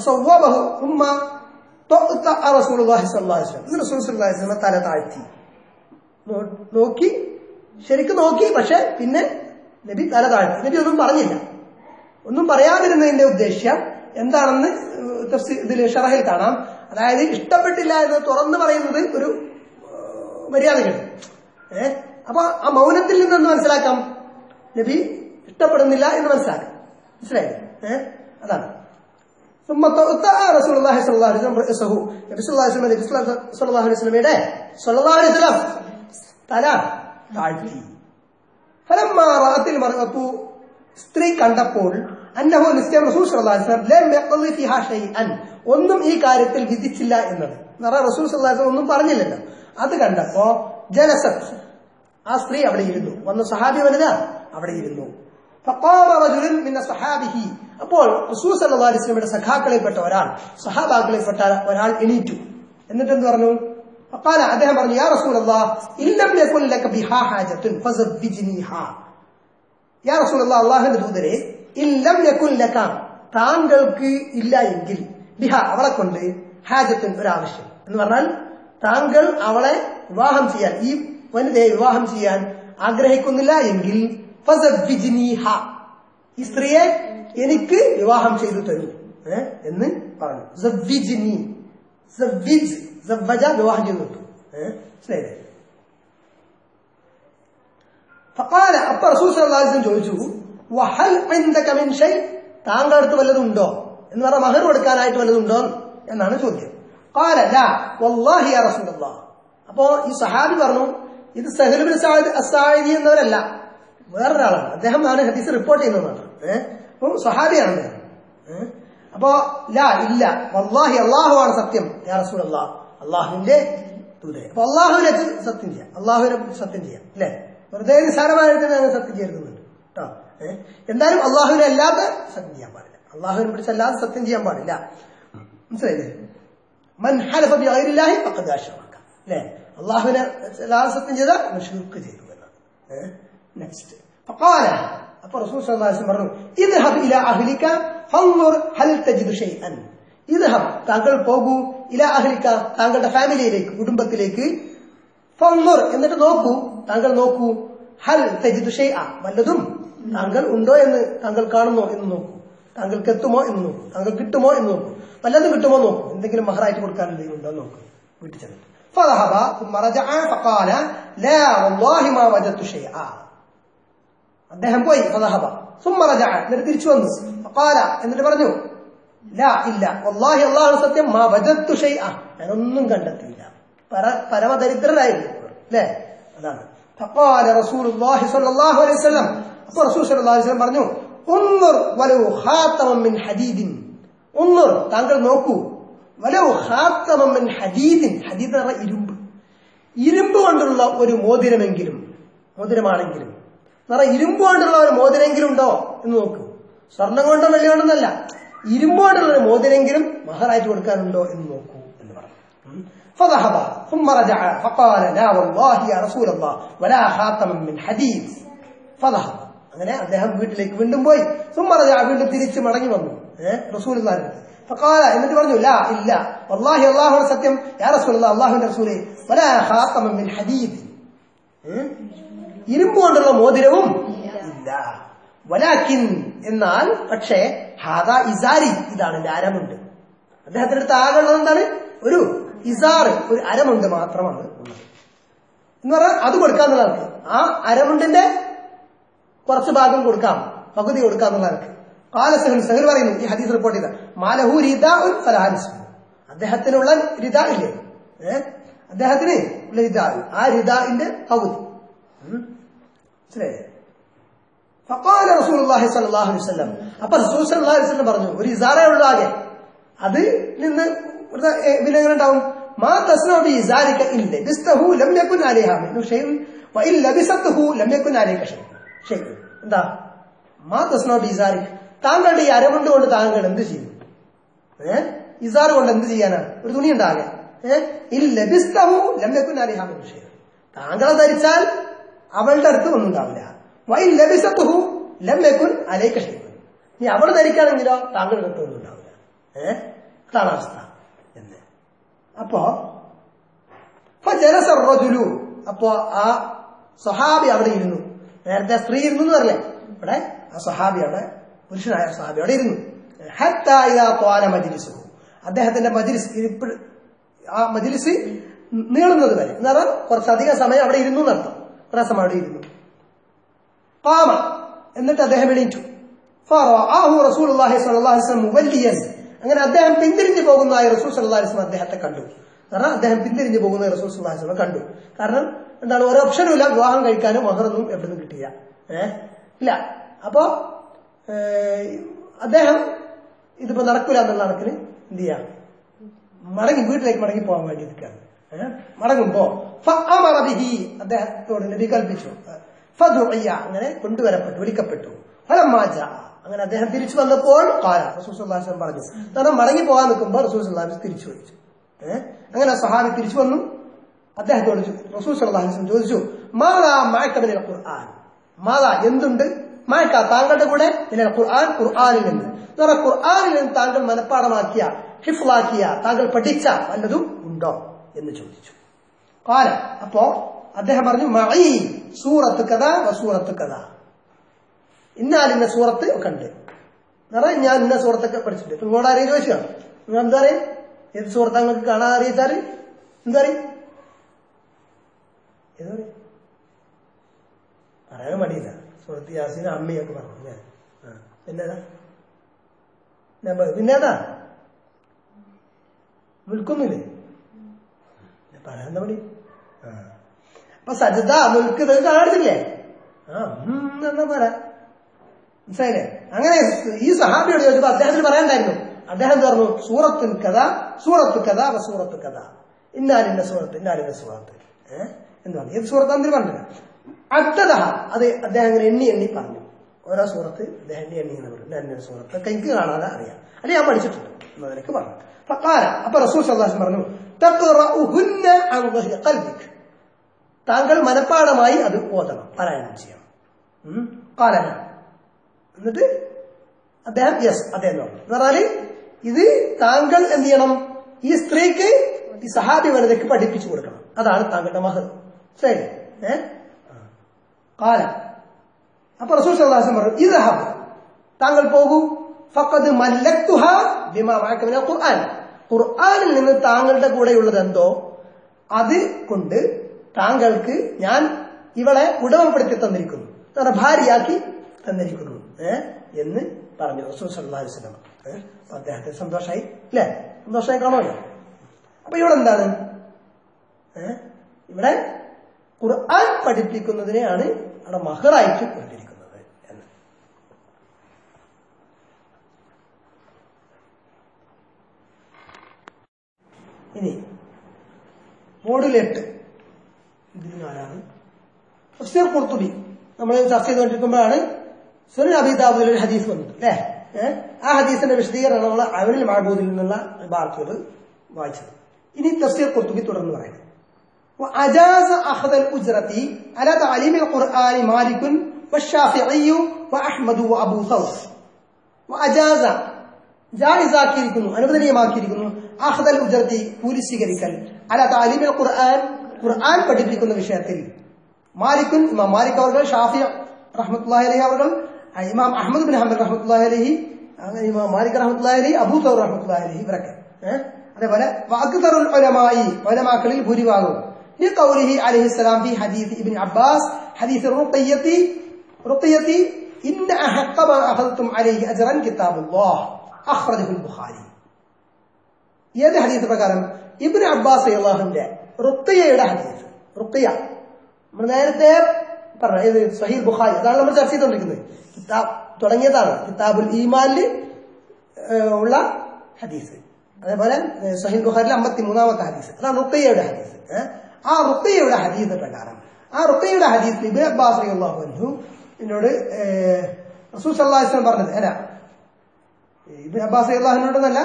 റസൂലുള്ളാഹി സ്വല്ലല്ലാഹു അലൈഹി വസല്ലം റസൂൽ സ്വല്ലല്ലാഹു അലൈഹി വസല്ലം തല താഴ്ത്തി നോക്കി, ശരിക്കും നോക്കി. പക്ഷെ പിന്നെ നബി തല താഴ്ത്തി. നബി ഒന്നും പറഞ്ഞില്ല. ഒന്നും പറയാതിരുന്നതിന്റെ ഉദ്ദേശ്യം എന്താണെന്ന് ഇതിൽ ഷറഹിൽ കാണാം. അതായത് ഇഷ്ടപ്പെട്ടില്ല എന്ന് തുറന്നു പറയുന്നത് ഒരു മര്യാദയാണ്. അപ്പൊ ആ മൗനത്തിൽ നിന്നൊന്ന് മനസ്സിലാക്കാം നബി ഇഷ്ടപ്പെടുന്നില്ല എന്ന് മനസ്സിലാക്കാം. മനസ്സിലായില്ലേ? അതാണ്. റസൂലുള്ളാഹി സ്വല്ലല്ലാഹു അലൈഹി വസല്ലം നബി സല്ലല്ലാഹു അലൈഹി വസല്ലമയുടെ തല താഴ്ത്തി. ഫലമ്മാ റഅത്തിൽ മർഅതു സ്ത്രീ കണ്ടപ്പോൾ അന്നഹു നിശ്ചയം റസൂൽ സല്ലല്ലാഹു അലൈഹി വസല്ലം ലം യഖ്ളി ഫിഹാ ഷൈഅൻ, ഒന്നും ഈ കാര്യത്തിൽ വിധിച്ചില്ല എന്നത്. റസൂൽ സല്ലല്ലാഹു അലൈഹി വസല്ലം ഒന്നും പറഞ്ഞില്ലല്ലോ. അത് കണ്ടപ്പോ ജലസത്ത്, ആ സ്ത്രീ അവിടെ ഇരുന്നു. വന്ന സഹാബി വനിത അവിടെ ഇരുന്നു. ഫഖാമ റജുലുൻ മിൻ സഹാബിഹി, അപ്പോൾ റസൂൽ സല്ലല്ലാഹു അലൈഹി വസല്ലമയുടെ സഖാക്കളിൽപ്പെട്ട ഒരാൾ, സഹാബാക്കളിൽപ്പെട്ട ഒരാൾ എണീറ്റു. എന്നിട്ട് എന്ത് പറഞ്ഞു? ഫഖാല, അദ്ദേഹം പറഞ്ഞു, യാ റസൂലല്ലാഹ് ഇല്ലം യകുൽ ലക ബിഹാ ഹാജത്തുൻ ഫസബ്ബിജ്നിഹാ. യാ റസൂലല്ലാഹ്, അല്ലാഹുവിന്റെ ദൂതരെ, ഇല്ലം യകുൽ ലക, താങ്കൾക്ക് ഇല്ല എങ്കിൽ, ബിഹ അവളെ കൊണ്ട്, ഹാജത്തുൻ ഒരാവശ്യം എന്ന് പറഞ്ഞാൽ താങ്കൾ അവളെ വിവാഹം ചെയ്യാൻ, ഈ വനിതയെ വിവാഹം ചെയ്യാൻ ആഗ്രഹിക്കുന്നില്ല എങ്കിൽ ഫസബ്ബിജ്നിഹ, ഈ സ്ത്രീയെ എനിക്ക് വിവാഹം ചെയ്തു തരൂ എന്ന് പറഞ്ഞു. സബ്ബിജ്നി, സബ്ബിജ്, സബ്ബജ വിവാഹം ചെയ്തു തരും. ശരി. ഫഖാല, അപ്പൊ റസൂൽ സല്ലല്ലാഹു അലൈഹി വസല്ലം ചോദിച്ചു, വഹൽ ഇൻദക മിൻ ഷൈ, താങ്കളുടെ അടുത്ത് വല്ലതുണ്ടോ എന്ന് പറഞ്ഞാൽ മഹർ കൊടുക്കാനായിട്ട് വല്ലതുണ്ടോ എന്നാണ് ചോദ്യം. ഖാല ലാ വല്ലാഹി യാ റസൂലല്ലാഹ്. അപ്പോ ഈ സഹാബി പറഞ്ഞു, ഇത് സഹൽ ബിൻ സഅദ് അസ്സാഇദി എന്നവരല്ല, വേറൊരാളാണ്. അദ്ദേഹം ആണ് ഹദീസ് റിപ്പോർട്ട് ചെയ്യുന്നതാണ്. അപ്പം സഹാബിയാണ് അദ്ദേഹം. അപ്പോ ലാ, ഇല്ല, വല്ലാഹി, അല്ലാഹുവാണ് സത്യം, യാ റസൂലല്ലാഹ്, അള്ളാഹുവിന്റെ ദൂതരെ. അപ്പൊ അള്ളാഹുവിനെ സത്യം ചെയ്യാം, അള്ളാഹുവിനെ സത്യം ചെയ്യാം അല്ലെ, വെറുതെ നിസാരമായിട്ട് ഞങ്ങൾ സത്യം ചെയ്തിരുന്നുണ്ട് കേട്ടോ. എന്തായാലും അള്ളാഹുവിനെ അല്ലാതെ സത്യം ചെയ്യാൻ പാടില്ല, അള്ളാഹുവിനെ പിടിച്ചല്ലാതെ സത്യം ചെയ്യാൻ പാടില്ല. മനസ്സിലായില്ലേ? മൻ ഹലഫ ബിഗൈരില്ലാഹി ഫഖദ് അശ്റക, അല്ലേ? അള്ളാഹുവിനെ അല്ലാതെ സത്യം ചെയ്താൽ മുശ്രിക്ക് ചെയ്തു എന്നാണ്. നെക്സ്റ്റ് ഫഖാല, അപ്പൊ റസൂൽ സല്ലല്ലാഹു അലൈഹി വസല്ലം പറഞ്ഞു, ഇദ്ഹബ് ഇലാ അഹ്ലിക ഫൻദുർ ഹൽ തജിദു ഷൈഅൻ. ഇദ്ഹബ്, താങ്കൾ പോകൂ, ഇലാ അഹ്ലിക, താങ്കളുടെ ഫാമിലിയിലേക്ക്, കുടുംബത്തിലേക്ക്, ഫൻദുർ, എന്നിട്ട് നോക്കൂ, താങ്കൾ നോക്കൂ, ഹൽ തജിദു ഷൈഅ, വല്ലതും താങ്കൾ ഉണ്ടോ എന്ന് താങ്കൾ കാണുന്നോ എന്ന് നോക്കൂ, താങ്കൾക്ക് എത്തുമോ എന്ന് നോക്കൂ, താങ്കൾ കിട്ടുമോ എന്ന് നോക്കൂ, വല്ലതും കിട്ടുമോ നോക്കൂ, എന്തെങ്കിലും മഹറായിട്ട് കൊടുക്കാൻ എന്തെങ്കിലും ഉണ്ടോ നോക്കൂ. വീട്ടിൽ ചെന്നിട്ട് فذهب ثم رجع فقال لا والله ما وجدت شيئا. അദ്ദേഹം പോയി, ഫദഹബ ثم رجع, എന്നിട്ട് തിരിച്ചു വന്നു, فقال, എന്നിട്ട് പറഞ്ഞു, ലാ, ഇല്ല, വല്ലാഹി, അല്ലാഹു സത്യം, മാ വജദ്തു ഷൈഅ, ഞാനൊന്നും കണ്ടെത്തിയില്ല. പരമദരിദ്രരായിരുന്നു അല്ലേ? അതാണ്. فقال رسول الله صلى الله عليه وسلم, അപ്പോൾ റസൂൽ സല്ലല്ലാഹു അലൈഹി വസല്ലം പറഞ്ഞു, ഉൻദുർ വലൗ ഖാതമൻ മിൻ ഹദീദിൻ. ഉൻദുർ, താങ്കൾ നോക്കൂ, വലൗ ഖാതമൻ മിൻ ഹദീദിൻ, ഹദീദ് എന്ന് പറഞ്ഞാൽ ഇരുമ്പ്, ഇരുമ്പ് കൊണ്ടുള്ള ഒരു മോതിരമെങ്കിലും, മോതിരമാണെങ്കിലും ഇരുമ്പ് കൊണ്ടുള്ള ഒരു മോതിരെങ്കിലും ഉണ്ടോ എന്ന് നോക്കൂ. സ്വർണം കൊണ്ടോ വെള്ളി കൊണ്ടൊന്നല്ല, ഇരുമ്പ് കൊണ്ടുള്ള ഒരു മോതിരെങ്കിലും മഹറായിട്ട് കൊടുക്കാനുണ്ടോ എന്ന് നോക്കൂ എന്ന് പറഞ്ഞു. فذهب ثم رجع فقال لا والله يا رسول الله ولا خاتم من حديد. فذهب, അങ്ങനെ അദ്ദേഹം വീട്ടിലേക്ക് വീണ്ടും പോയി. ثم رجع, വീണ്ടും തിരിച്ച് മടങ്ങി വന്നു റസൂലുള്ളാഹിന്റെ അടുത്ത്. فقال, എന്നിട്ട് പറഞ്ഞു, ലാ, ഇല്ല, വല്ലാഹി, അല്ലാഹുവാണ് സത്യം, യാ റസൂലല്ലാഹ്, അല്ലാഹുവിന്റെ റസൂലേ, വലാ ഖാതമൻ മിൻ ഹദീദ്, ഇരുമ്പ് കൊണ്ടുള്ള മോതിരവും ഇല്ല. വലാകിൻ, എന്നാൽ, പക്ഷേ, ഹാദാ ഇസാരി, ഇതാണ് എന്റെ അരമുണ്ട്. അദ്ദേഹത്തിന്റെ അടുത്ത് ആകുള്ളത് എന്താണ്? ഒരു ഇസാറ്, ഒരു അരമുണ്ട് മാത്രമാണ് ഉള്ളത് എന്ന് പറഞ്ഞാൽ അത് കൊടുക്കാന്നുള്ള ആൾക്ക്. ആ അരമുണ്ടിന്റെ കുറച്ച് ഭാഗം കൊടുക്കാം, പകുതി കൊടുക്കാം എന്നുള്ളവർക്ക്. കാല സഹൽ സഹൽ പറയുന്നു, ഈ ഹദീസ് റിപ്പോർട്ട് ചെയ്ത മാലഹു റിദാഉൻ ഫലഹാനിസ്, അദ്ദേഹത്തിനുള്ള റിദാ ഇല്ലേ, അദ്ദേഹത്തിന് ഉള്ള റിദാ, ആ റിദാഇന്റെ പകുതി. മനസ്സിലായില്ലേ? ഫഖാല റസൂലുള്ളാഹി സ്വല്ലല്ലാഹു അലൈഹി വസല്ലം, അപ്പൊ റസൂൽ സ്വല്ലല്ലാഹു അലൈഹി വസല്ലം പറഞ്ഞു, ഒരു ഇസാറേ ഉള്ളൂ ആകെ, അത് നിന്ന് പിന്നെ എങ്ങനെ ഉണ്ടാവും? മാ തസ്നഉ ബി ഇസാരിക ഇല്ല ബിസ്തഹു ലം യകുൻ അലൈഹാ മിനു ഷൈഉൻ വഇൻ ലബിസതഹു ലം യകുൻ അലൈക ഷൈഉൻ. എന്താ മാ തസ്നഉ ബി ഇസാരിക, താങ്കളുടെ ഈ അരമുണ്ട് കൊണ്ട് താങ്കൾ എന്ത് ചെയ്യും? ഇസാർ കൊണ്ട് എന്ത് ചെയ്യാനാ? ഒരു തുണി ഉണ്ടാകെ. ഇല്ല ലബിസ്തഹു ലം യകുൻ അലൈഹാ മിനു ഷൈഉൻ, താങ്കളെ ധരിച്ചാൽ അവളുടെ അടുത്ത് ഒന്നും ഉണ്ടാവില്ല. വഇൻ ലബിസതഹു ലം യകുൻ അലൈക ഷൈഉൻ, നീ അവൾ ധരിക്കുകയാണെങ്കിലോ താങ്കളുടെ അടുത്ത് ഒന്നും ഉണ്ടാവില്ല. അതാണ് അവസ്ഥ എന്ന്. അപ്പോ അപ്പോ ആ സ്വഹാബി അവിടെ ഇരുന്നു. നേരത്തെ സ്ത്രീ ഇരുന്നു എന്ന് പറഞ്ഞേ, ഇവിടെ ആ സ്വഹാബി അവിടെ, പുരുഷനായ സ്വഹാബി അവിടെ ഇരുന്നു. മജ്ലിസുഹു, അദ്ദേഹത്തിന്റെ മജ്ലിസ്, ആ മജ്ലിസ് നീളുന്നത് വരെ എന്ന് പറഞ്ഞാൽ കുറച്ചധികം സമയം അവിടെ ഇരുന്നു എന്നർത്ഥം. കുറെ സമയം അവിടെ ഇരുന്നു. ഖാമ, എന്നിട്ട് അദ്ദേഹം എണീറ്റു. ഫറആഹു റസൂലുള്ളാഹി സ്വല്ലല്ലാഹു അലൈഹി വസല്ലം മുവല്ലിയൻ, അങ്ങനെ അദ്ദേഹം പിന്തിരിഞ്ഞു പോകുന്നതായി റസൂൽ സല്ലല്ലാഹു അലൈഹി വസല്ലം അദ്ദേഹത്തെ കണ്ടു. കാരണം അദ്ദേഹം പിന്തിരിഞ്ഞു പോകുന്ന റസൂൽ സല്ലല്ലാഹു അലൈഹി വസല്ലം കണ്ടു. കാരണം എന്താണ്, ഒരു ഓപ്ഷനും ഇല്ല, വിവാഹം കഴിക്കാനും മഹറൊന്നും എവിടുന്നും കിട്ടില്ല, ഇല്ല. അപ്പോ അദ്ദേഹം ഇതിപ്പോ നടക്കൂല എന്നുള്ള കണക്കിന് എന്ത് ചെയ്യാം, വീട്ടിലേക്ക് മടങ്ങി പോകാൻ വേണ്ടി നിൽക്കുകയാണ്. മടങ്ങുമ്പോ അദ്ദേഹത്തോട് നബി കൽപ്പിച്ചു, അങ്ങനെ കൊണ്ടുവരപ്പെട്ടു, വിളിക്കപ്പെട്ടു. അങ്ങനെ അദ്ദേഹം തിരിച്ചു വന്നപ്പോൾ റസൂൽ സല്ലല്ലാഹു അലൈഹി വസല്ലം പറഞ്ഞു, കാരണം മടങ്ങി പോകാൻ നിൽക്കുമ്പോൾ റസൂൽ സല്ലല്ലാഹു അലൈഹി വസല്ലം തിരിച്ചു വിളിച്ചു. അങ്ങനെ സഹാബി തിരിച്ചു വന്നു. അദ്ദേഹത്തോട് റസൂൽ സല്ലല്ലാഹു അലൈഹി വസല്ലം ചോദിച്ചു, മാദാ മഅക മിനൽ ഖുർആൻ, മാദാ എന്തുണ്ട്, മഅക താങ്കളുടെ കൂടെ, മിനൽ ഖുർആൻ ഖുർആനിൽ നിന്ന്, ഖുർആനിൽ നിന്ന് താങ്കൾ മനഃപ്പാടമാക്കിയ, ഹിഫ്ളാക്കിയ, താങ്കൾ പഠിച്ച വല്ലതും ഉണ്ടോ എന്ന് ചോദിച്ചു. ഖാല, അപ്പോ അദ്ദേഹം പറഞ്ഞു, മഈ സൂറത്ത് കദാ വ സൂറത്ത് കദാ, ഇന്നാലിന്ന സൂറത്ത് ഒക്കെ ഉണ്ട്. ഞാൻ ഇന്ന സൂറത്തൊക്കെ പഠിച്ചിട്ടുണ്ട്. നിങ്ങളോട് ആരെയും ചോദിച്ചാ നിങ്ങൾ എന്താ പറയും? ഏത് സൂറത്ത് നിങ്ങൾക്ക് കാണാൻ അറിയിച്ചാല് എന്താ പറയും? ഏത് പറയും? പറയാൻ മടിയില്ല. സൂറത്ത് യാസീൻ അമ്മയൊക്കെ പറഞ്ഞു അല്ലേ? പിന്നേതാ? പിന്നേതാ? മുൽക്കൊന്നുമില്ലേ? പറയാൻ എന്താ മടി? അപ്പൊ സജ്ദ മുൽക്ക് ഇതൊക്കെ കാണുന്നില്ലേ? എന്നാ പറയാ, മനസ്സിലായില്ലേ? അങ്ങനെ ഈ സഹാബിയോട് ചോദിച്ചപ്പോ അദ്ദേഹത്തിന് പറയാനുണ്ടായിരുന്നു. അദ്ദേഹം പറഞ്ഞു, സൂറത്തുൽ കഥ, സൂറത്ത് കഥ, സൂറത്ത് കഥ, ഇന്നാലിന്റെ സൂറത്ത്, ഇന്നാലിന്റെ സൂറത്ത് എന്ന് പറഞ്ഞു. ഏത് സൂറത്താന്ന് പറഞ്ഞില്ല. അടുത്തതാ അത് അദ്ദേഹം അങ്ങനെ എണ്ണി എണ്ണി പറഞ്ഞു. ഓരോ സൂറത്ത് അദ്ദേഹം എണ്ണി എന്ന് പറഞ്ഞു. ഇന്ന സൂറത്ത് ഒക്കെ എനിക്ക് കാണാതെ അറിയാം, അല്ലെങ്കിൽ ഞാൻ പഠിച്ചിട്ടുണ്ട് എന്നതിലേക്ക് പറഞ്ഞു. അപ്പൊ റസൂൽ സല്ലല്ലാഹു അലൈഹി വസല്ലം പറഞ്ഞു, തഖ്റഉഹുന്ന അൻ ളഹ്രി ഖൽബിക്, താങ്കൾ മനഃപ്പാഠമായി അത് ഓതണം, പാരായണം ചെയ്യണം. ഖാല, എന്നിട്ട് അദ്ദേഹം യെസ് അദ്ദേഹം പറഞ്ഞു. എന്ന് പറഞ്ഞാല് ഇത് താങ്കൾ എന്ത് ചെയ്യണം, ഈ സ്ത്രീക്ക്, ഈ സഹാബി വനിതയ്ക്ക് പഠിപ്പിച്ചു കൊടുക്കണം, അതാണ് താങ്കളുടെ മഹർ. ശരി. ഖാല, അപ്പൊ റസൂൽ സല്ലല്ലാഹു അലൈഹി വസല്ലം പറഞ്ഞു, ഇദ്ഹബ്, താങ്കൾ പോകൂ, ഫഖദ് മല്ലക്തുഹാ ബിമാ മഅക മിനൽ ഖുർആൻ, ഖുർആനിൽ നിന്ന് താങ്കളുടെ കൂടെയുള്ളത് എന്തോ അത് കൊണ്ട് താങ്കൾക്ക് ഞാൻ ഇവളെ ഉടമപ്പെടുത്തി തന്നിരിക്കുന്നു, ഭാര്യയാക്കി തന്നിരിക്കുന്നു എന്ന് പറഞ്ഞു റസൂൽ സല്ലല്ലാഹു അലൈഹി വസല്ലം. അദ്ദേഹത്തിന് സന്തോഷമായി അല്ലേ? സന്തോഷമായി കാണുമല്ലോ. അപ്പൊ ഇവിടെ എന്താണ്, ഇവിടെ ഖുർആൻ പഠിപ്പിക്കുന്നതിനെയാണ് അവിടെ മഹറായിട്ട് എടുത്തിരിക്കുന്നത് എന്ന്. ഇനി മോഡുൽ 8 ഇതിൽ ആരാണ്? തഫ്സീർ ഖുർത്തുബി നമ്മൾ ചർച്ച ചെയ്തുകൊണ്ടിരിക്കുമ്പോഴാണ് സുനൻ അബീ ദാവൂദിൽ ഒരു ഹദീസ് വന്നത് അല്ലേ? ആ ഹദീസിന്റെ വിശദീകരണം നമ്മൾ അവനിൽ മഅബൂദിൽ നിന്നുള്ള വാർത്തകൾ വായിച്ചത്. ഇനി തഫ്സീർ ഖുർത്തുബി തുടർന്ന് പറയുന്നത്, وأجاز أخذ الأجرة على تعليم القرآن مالك والشافعي وأحمد وأبو ثور. وأجاز ജായിസാക്കിയിരിക്കുന്നു, അനുവദനീയമാക്കിയിരിക്കുന്നു, അഖ്ദൽ ഉജ്റതി, കൂലി സ്വീകരിക്കൽ, അല തഅലീമിൽ ഖുർആൻ, ഖുർആൻ പഠിപ്പിക്കുന്ന വിഷയത്തിൽ. മാലിക്കുൻ, ഇമാം മാലിക് അവർ, ഷാഫി റഹ്മത്തുള്ളാഹി അലൈഹി അവർ, ഇമാം അഹ്മദ് ബിൻ ഹംബൽ റഹ്മത്തുള്ളാഹി അലൈഹി, ഇമാം മാലിക് റഹ്മത്തുള്ളാഹി അലൈഹി, അബൂ സൗർ റഹ്മത്തുള്ളാഹി അലൈഹി ഇവരൊക്കെ. അതേപോലെ വഅക്തറുൽ ഉലമായി, ഉലമാക്കളിൽ ഭൂരിഭാഗവും ലിഖൗലിഹി അലൈഹിസ്സലാം ഫി ഹദീസ് ഇബ്നു അബ്ബാസ്, ഹദീസ് റുഖയ്യത്തി റുഖിയത്തി ഇന്ന അഹഖ മാ അഖദ്തും അലൈഹി അജ്റൻ കിതാബുല്ലാഹ് അഖ്റജഹുൽ ബുഖാരി. ഏത് ഹദീസ് പ്രകാരം? ഇബ്നു അബ്ബാസ് റളിയല്ലാഹുവിന്റെ റുഖിയയുടെ ഹദീസ്. റുഖിയ നമ്മൾ നേരത്തെ പറഞ്ഞു, ഇത് സഹീഹ് ബുഖാരി, അതാണ് നമ്മൾ ചർച്ച ചെയ്തുകൊണ്ടിരിക്കുന്നത്. കിതാബ് തുടങ്ങിയതാണ് കിതാബുൽ ഈമാനിൽ ഉള്ള ഹദീസ്. അതേപോലെ സഹീഹ് ബുഖാരിലെ 53ാമത്തെ ഹദീസ്, അതാണ് റുഖിയയുടെ ഹദീസ്. ആ റുഖിയയുടെ ഹദീസ് പ്രകാരം, ആ റുഖിയയുടെ ഹദീസിൽ ഇബ്നു അബ്ബാസ് റളിയല്ലാഹു അൻഹു എന്നോട് റസൂൽ സല്ലല്ലാഹു അലൈഹി വസല്ലം പറഞ്ഞത്, അല്ല ഇബ്നു അബ്ബാസ് റളിയല്ലാഹു അൻഹുവിനോടല്ല,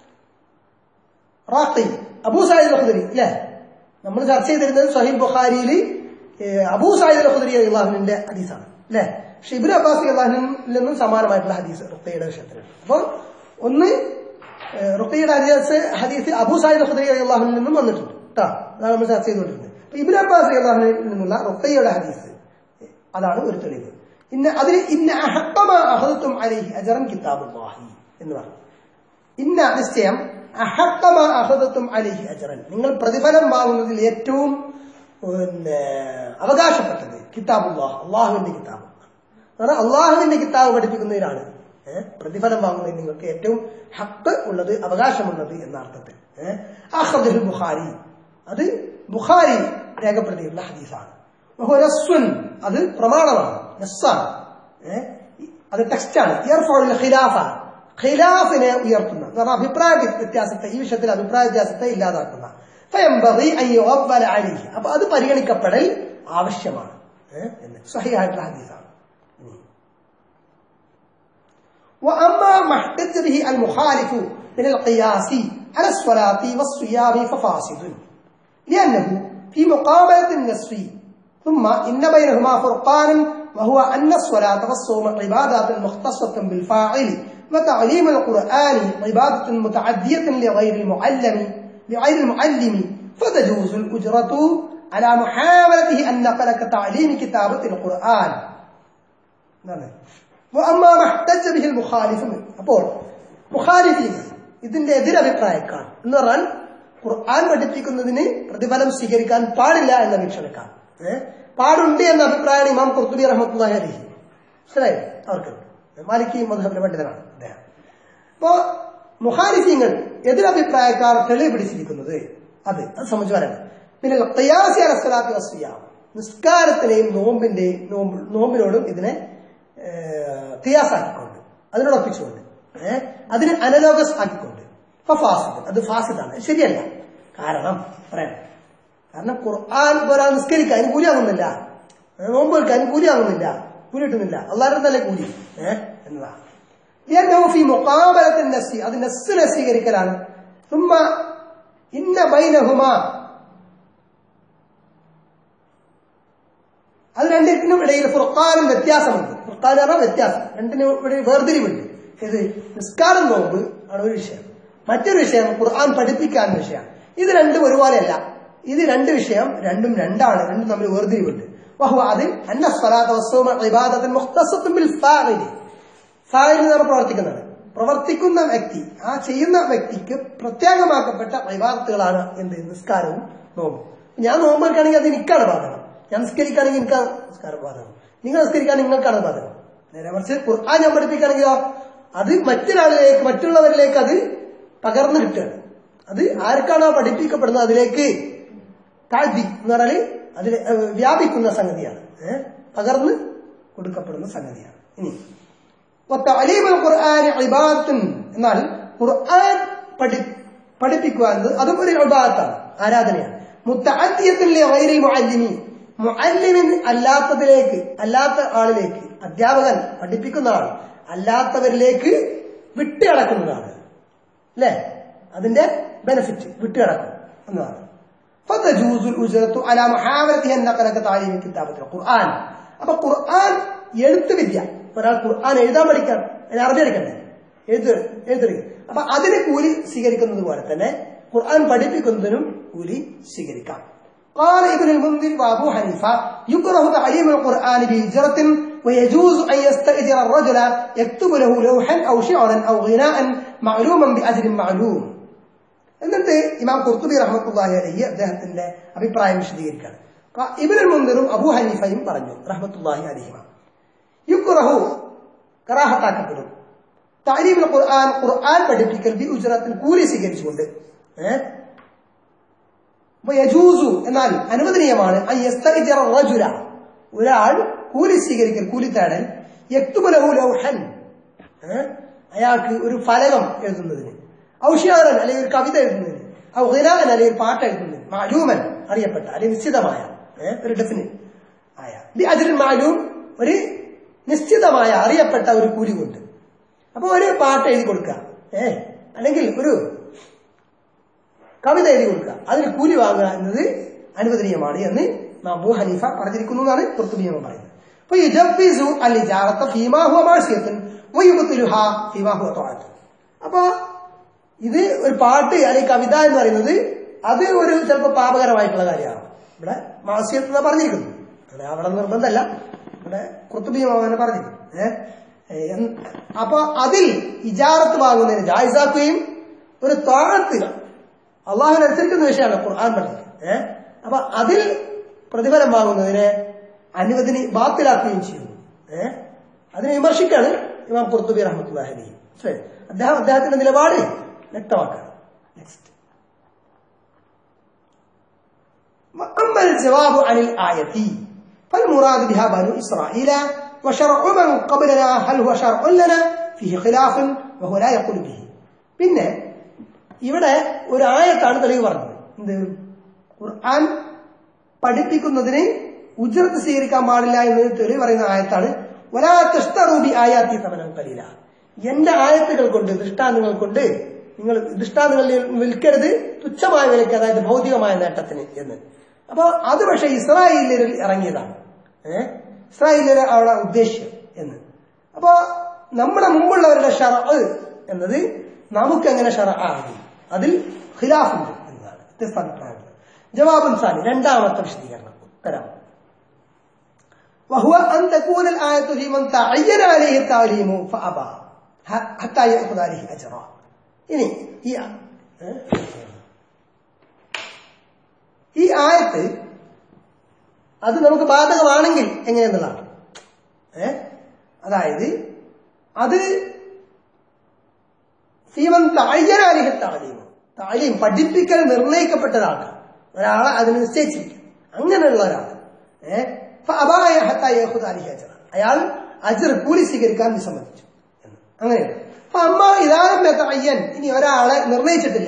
റാഖി അബൂ സഈദ് അൽ-ഖുദരി അല്ലേ, നമ്മൾ ചർച്ച ചെയ്തിരുന്നത് സഹീഹ് ബുഖാരിയിൽ അബൂ സഈദ് അൽ-ഖുദരി റളിയല്ലാഹു അൻഹുവിന്റെ ഹദീസാണ് അല്ലേ. പക്ഷെ ഇബ്നു അബ്ബാസ് റളിയല്ലാഹു അൻഹുവിൽ നിന്നും സമാനമായിട്ടുള്ള ഹദീസ് റുഖിയയുടെ വിഷയത്തിലുണ്ട്. അപ്പോൾ ഒന്ന് റുഖിയയുടെ ഹദീസ് അബൂ സഈദ് അൽ-ഖുദരി റളിയല്ലാഹു അൻഹുവിൽ നിന്നും വന്നിട്ടുണ്ട് കേട്ടോ, അതാണ് നമ്മൾ ചർച്ച ചെയ്തുകൊണ്ടിരുന്നത്. അപ്പൊ ഇബ്നു അബ്ബാസ് റളിയല്ലാഹു അൻഹുവിൽ നിന്നുള്ള റുഖിയയുടെ ഹദീസ്, അതാണ് ഒരു തെളിവ്. അതിൽ ഇന്ന അഹഖ മാ അഖദ്തും അലൈഹി അജ്റൻ കിതാബുല്ലാഹി എന്ന് പറഞ്ഞു. ഇന്ന നിശ്ചയം അഹഖ മാ അഖദ്തും അലൈഹി അജ്റൻ, നിങ്ങൾ പ്രതിഫലം വാങ്ങുന്നതിൽ ഏറ്റവും അവകാശപ്പെട്ടത് കിതാബുല്ലാഹ്, അള്ളാഹുവിന്റെ കിതാബ്. കാരണം അള്ളാഹുവിന്റെ കിതാബ് പഠിപ്പിക്കുന്നതിലാണ് പ്രതിഫലം വാങ്ങുന്നതിൽ നിങ്ങൾക്ക് ഏറ്റവും ഹക്ക് ഉള്ളത്, അവകാശമുള്ളത് എന്ന അർത്ഥത്തിൽ. അഖ്റജഹുൽ ബുഖാരി, അത് ബുഖാരി രേഖപ്പെടുത്തിയിട്ടുള്ള ഹദീസാണ്. അത് പ്രമാണമാണ്, നസ്സാണ്, അത് ടെക്സ്റ്റാണ്. ഖിലാഫിനെ ഉയർത്തുന്ന, എന്ന് പറഞ്ഞാൽ അഭിപ്രായ വ്യത്യാസത്തെ, ഈ വിഷയത്തിൽ അഭിപ്രായ വ്യത്യാസത്തെ ഇല്ലാതാക്കുന്ന. അപ്പൊ അത് പരിഗണിക്കപ്പെടൽ ആവശ്യമാണ് എന്ന് സ്വഹീഹായിട്ടുള്ള ഹദീസാണ്. وأما ما احتج به المخالف من القياس على الصلاة والصيام ففاسد، لأنه في مقابلة النص، ثم إن بينهما فرقانا، وهو أن الصلاة والصوم عبادات مختصة بالفاعل، وتعليم القرآن عبادة متعدية لغير المعلم، فتجوز الأجرة على محاولته أن نقل كتعليم كتابة القرآن. അപ്പോൾ മുഖാലിഫീങ്ങൾ, ഇതിന്റെ എതിരഭിപ്രായക്കാർ എന്ന് പറഞ്ഞാൽ ഖുർആൻ പഠിപ്പിക്കുന്നതിന് പ്രതിഫലം സ്വീകരിക്കാൻ പാടില്ല എന്ന വീക്ഷണക്കാർ, പാടുണ്ട് എന്ന അഭിപ്രായമാണ് ഇമാം ഖുർത്തുബി റഹ്മത്തുള്ളാഹി അലൈഹി. മനസ്സിലായോ? അവർക്ക് മാലിക്കി മദ്ഹബിലെ പണ്ഡിതനാണ് അദ്ദേഹം. അപ്പോ മുഖാലിഫീങ്ങൾ, എതിരഭിപ്രായക്കാർ തെളിവ് പിടിച്ചിരിക്കുന്നത് അത് സംബന്ധിച്ച് പറയാം. പിന്നെ ഖിയാസി അല സ്വലാത്തി വസ്സിയാം, നിസ്കാരത്തിനെയും നോമ്പിനോടും ഇതിനെ ഖിയാസാക്കിക്കൊണ്ട്, അതിനോടൊപ്പിച്ചുകൊണ്ട്, അതിന് അനലോഗസ് ആക്കിക്കൊണ്ട് അത് ഫാസിദാണ്, ശരിയല്ല. കാരണം ഖുർആൻ ഒരാൾ നിസ്കരിക്കാൻ അതിന് കൂലി ആകുന്നില്ല, നോമ്പ് വെക്കാൻ കൂലി ആകുന്നില്ല, കൂലി കിട്ടുന്നില്ല, അള്ളാഹുവിന്റെ തന്നെ കൂലി എന്നതാണ്. അത് നസ്സിനെ സ്വീകരിക്കലാണ്. അത് രണ്ടിനും ഇടയിൽ ഫുർഖാനും വ്യത്യാസമുണ്ട്. ഫുർഖാൻ പറഞ്ഞാൽ വ്യത്യാസം, രണ്ടിനും ഇവിടെ വേർതിരിവുണ്ട്. ഇത് നിസ്കാരം നോമ്പ് ആണ് ഒരു വിഷയം, മറ്റൊരു വിഷയം ഖുർആൻ പഠിപ്പിക്കാൻ വിഷയം. ഇത് രണ്ടും ഒരുപോലെയല്ല, ഇത് രണ്ട് വിഷയം, രണ്ടും രണ്ടാണ്, രണ്ടും തമ്മിൽ വേർതിരിവുണ്ട്. അത് പ്രവർത്തിക്കുന്ന വ്യക്തി, ആ ചെയ്യുന്ന വ്യക്തിക്ക് പ്രത്യേകമാക്കപ്പെട്ട ഇബാദത്തുകളാണ് എന്ത്? നിസ്കാരവും നോമ്പും. ഞാൻ നോമ്പ് എടുക്കുകയാണെങ്കിൽ അത് എനിക്കാണ് ബാധകം, ഞാൻ നിസ്കരിക്കുകയാണെങ്കിൽ എനിക്കാണ് നിസ്കാരം ബാധകം, നിങ്ങൾ നിസ്കരിക്കുകയാണെങ്കിൽ നിങ്ങൾക്കാണ് ബാധകം. നേരെ മറിച്ച് ഖുർആൻ ഞാൻ പഠിപ്പിക്കുകയാണെങ്കിലോ അത് മറ്റുള്ളവരിലേക്ക് അത് പകർന്നു കിട്ടുകയാണ്. അത് ആർക്കാണോ പഠിപ്പിക്കപ്പെടുന്നത് അതിലേക്ക് താഴ്ത്തി എന്ന് പറഞ്ഞാൽ അതിൽ വ്യാപിക്കുന്ന സംഗതിയാണ്, പകർന്ന് കൊടുക്കപ്പെടുന്ന സംഗതിയാണ്. ഇനി ഖുർആൻ ഇബാദത്തുൻ, എന്നാൽ ഖുർആൻ പഠിപ്പിക്കുക എന്നത് അതും ഒരു ഇബാദത്താണ്, ആരാധനയാണ്. മുത്തഅദ്ദിയത്തുൻ ലിഗൈരിൽ മുഅല്ലിമി, മുഅല്ലിമിൻ അല്ലാത്ത ആളിലേക്ക്, അധ്യാപകൻ പഠിപ്പിക്കുന്ന ആൾ അല്ലാത്തവരിലേക്ക് വിട്ടുകിടക്കുന്നതാണ് അല്ലേ, അതിന്റെ ബെനിഫിറ്റ് വിട്ടുകിടക്കും എന്നതാണ്. അപ്പൊ ഖുർആൻ എഴുത്ത് വിദ്യ, ഒരാൾ ഖുർആൻ എഴുതാൻ പഠിക്കാൻ, അറബി പഠിക്കണ്ടേ, എഴുതറി. അപ്പൊ അതിന് കൂലി സ്വീകരിക്കുന്നത് പോലെ തന്നെ ഖുർആൻ പഠിപ്പിക്കുന്നതിനും കൂലി സ്വീകരിക്കാം. قال ابن المنذر وابو حنيفه يكره تعليم القرآن بإجرة، ويجوز أن يستأجر الرجل يكتب له لوحا أو شعرا أو غناء معلوما بأجر معلوم. എന്നിട്ട് ഇമാം ഖുർത്തുബി റഹ്മത്തുള്ളാഹി അലൈഹി അദ്ദേഹത്തിന്റെ അഭിപ്രായം വിശദീകരിക്കുകയാണ്. ഇബ്നുൽ മുൻദിറും അബൂ ഹനീഫയും പറഞ്ഞു റഹ്മത്തുള്ളാഹി അലൈഹിമ, യുക്റഹു കറാഹത്താക്കപ്പെടും. തഅലീമുൽ ഖുർആൻ ഖുർആൻ പഠിപ്പിക്കൽ ബി ഉജ്റത്തിൻ കൂലി സ്വീകരിച്ചുകൊണ്ട്. യജൂസു എന്നാൽ അനുവദനീയമാണ് അൻ യസ്തഅ്ജിറ റജുല ഒരാൾ കൂലി സ്വീകരിക്കൽ കൂലി തേടൽ യക്തുബു ലഹു ലൗഹൻ അയാൾക്ക് ഒരു ഫലകം എഴുതുന്നതിന്, ഔഷിയാറൻ അല്ലെങ്കിൽ ഒരു കവിത എഴുതുന്നതിന്, ഔ ഗിനാൻ അല്ലെങ്കിൽ പാട്ട് എഴുതുന്നതിന്, മഅലൂമൻ അറിയപ്പെട്ട അല്ലെങ്കിൽ നിശ്ചിതമായ ഒരു ഡെഫിനിറ്റ് ആയ ബി അജ്റിൻ മഅലൂം ഒരു നിശ്ചിതമായ അറിയപ്പെട്ട ഒരു കൂലി കൊണ്ട്. അപ്പൊ ഒരു പാട്ട് എഴുതി കൊടുക്കുക, അല്ലെങ്കിൽ ഒരു കവിത എഴുതി കൊടുക്കുക, അതിന് കൂലി വാങ്ങുക എന്നത് അനുവദനീയമാണ് എന്ന് അബൂ ഹനീഫ പറഞ്ഞിരിക്കുന്നു എന്നാണ് ഖുർത്തുബി പറയുന്നത്. അപ്പൊ യുജവ്വിസു അൽ ഇജാറത ഫീമാ ഹുവ മഅസിയത്തുൻ വയുബ്തിലുഹാ ഫീമാ ഹുവ തഅത്ത്. അപ്പൊ ഇത് ഒരു പാട്ട് അല്ലെങ്കിൽ കവിത എന്ന് പറയുന്നത് അത് ഒരു ചിലപ്പോൾ പാപകരമായിട്ടുള്ള കാര്യമാണ്. ഇവിടെ മഅസിയത്ത് എന്നാ പറഞ്ഞിരിക്കുന്നു, അവിടെ നിർബന്ധമല്ല, ഇവിടെ ഖുർത്തുബി അങ്ങനെ പറഞ്ഞിരിക്കുന്നു. അപ്പൊ അതിൽ ഇജാറത്ത് വാങ്ങുന്നതിന് ജായിസാക്കുകയും ഒരു തഅത്ത് അള്ളാഹുവിനെ അനുസരിക്കുന്ന വിഷയമാണ് ഖുർആൻ പഠിക്കുന്നത്. അപ്പൊ അതിൽ പ്രതിഫലം വാങ്ങുന്നതിനെ ബാത്തിലാക്കുകയും ചെയ്യുന്നു. അതിനെ വിമർശിക്കാണ് ഇമാം ഖുർത്തുബി റഹ്മത്തുള്ളാഹി അലൈഹി. അദ്ദേഹത്തിന്റെ നിലപാട് വ്യക്തമാക്കാണ്. നെക്സ്റ്റ് أما الجواب عن الآية فالمراد بها بنو إسرائيل وشرع من قبلنا هل هو شرع لنا فيه خلاف وهو لا يقول به. പിന്നെ ഇവിടെ ഒരു ആയത്താണ് തെളിവ് പറഞ്ഞത്. എന്ത്? ഖുർആൻ പഠിപ്പിക്കുന്നതിന് ഉജ്റത്ത് സ്വീകരിക്കാൻ പാടില്ല എന്ന് തെളിവ് പറയുന്ന ആയത്താണ് വലാ തശ്തറൂ ബി ആയാതി തമനൻ ഖലീല. എന്റെ ആയത്തുകൾ കൊണ്ട് ദൃഷ്ടാന്തങ്ങൾ കൊണ്ട് നിങ്ങൾ ദൃഷ്ടാന്തങ്ങളിൽ വിൽക്കരുത് തുച്ഛമായ വിലയ്ക്ക്, അതായത് ഭൗതികമായ നേട്ടത്തിന് എന്ന്. അപ്പൊ അത് പക്ഷെ ഇസ്രായേലിൽ ഇറങ്ങിയതാണ്, ഇസ്രായേലിലെ അവിടെ ഉദ്ദേശ്യം എന്ന്. അപ്പൊ നമ്മുടെ മുമ്പുള്ളവരുടെ ശറഅ് എന്നത് നമുക്ക് എങ്ങനെ ശറഅാകും, അതിൽ ഖിലാഫുണ്ട് എന്നതാണ് വ്യത്യസ്ത അഭിപ്രായങ്ങൾ. ജവാബുൻ സാനി രണ്ടാമത്തെ വിശദീകരണം ഉത്തരം وهو أن تكون الآية في من تعين عليه التعليم فأبى حتى يأخذ عليه أجرا. ഇനി ഈ ആയത്ത് അത് നമുക്ക് ബാധകമാണെങ്കിൽ എങ്ങനെയെന്നുള്ളതാണ്. അതായത് അത് ഫീമൻ തഅയ്യന അലൈഹി തഅലീം പഠിപ്പിക്കൽ നിർണയിക്കപ്പെട്ട ഒരാളെ അതിന് നിശ്ചയിച്ചിരിക്കും, അങ്ങനെയുള്ള ഒരാൾ അയാൾ അജ്ർ കൂലി സ്വീകരിക്കാൻ വിസമ്മതിച്ചു എന്ന്. അങ്ങനെയാണ്. അപ്പൊ അമ്മ ഇതാരം അയ്യൻ ഇനി ഒരാളെ നിർണയിച്ചിട്ടില്ല,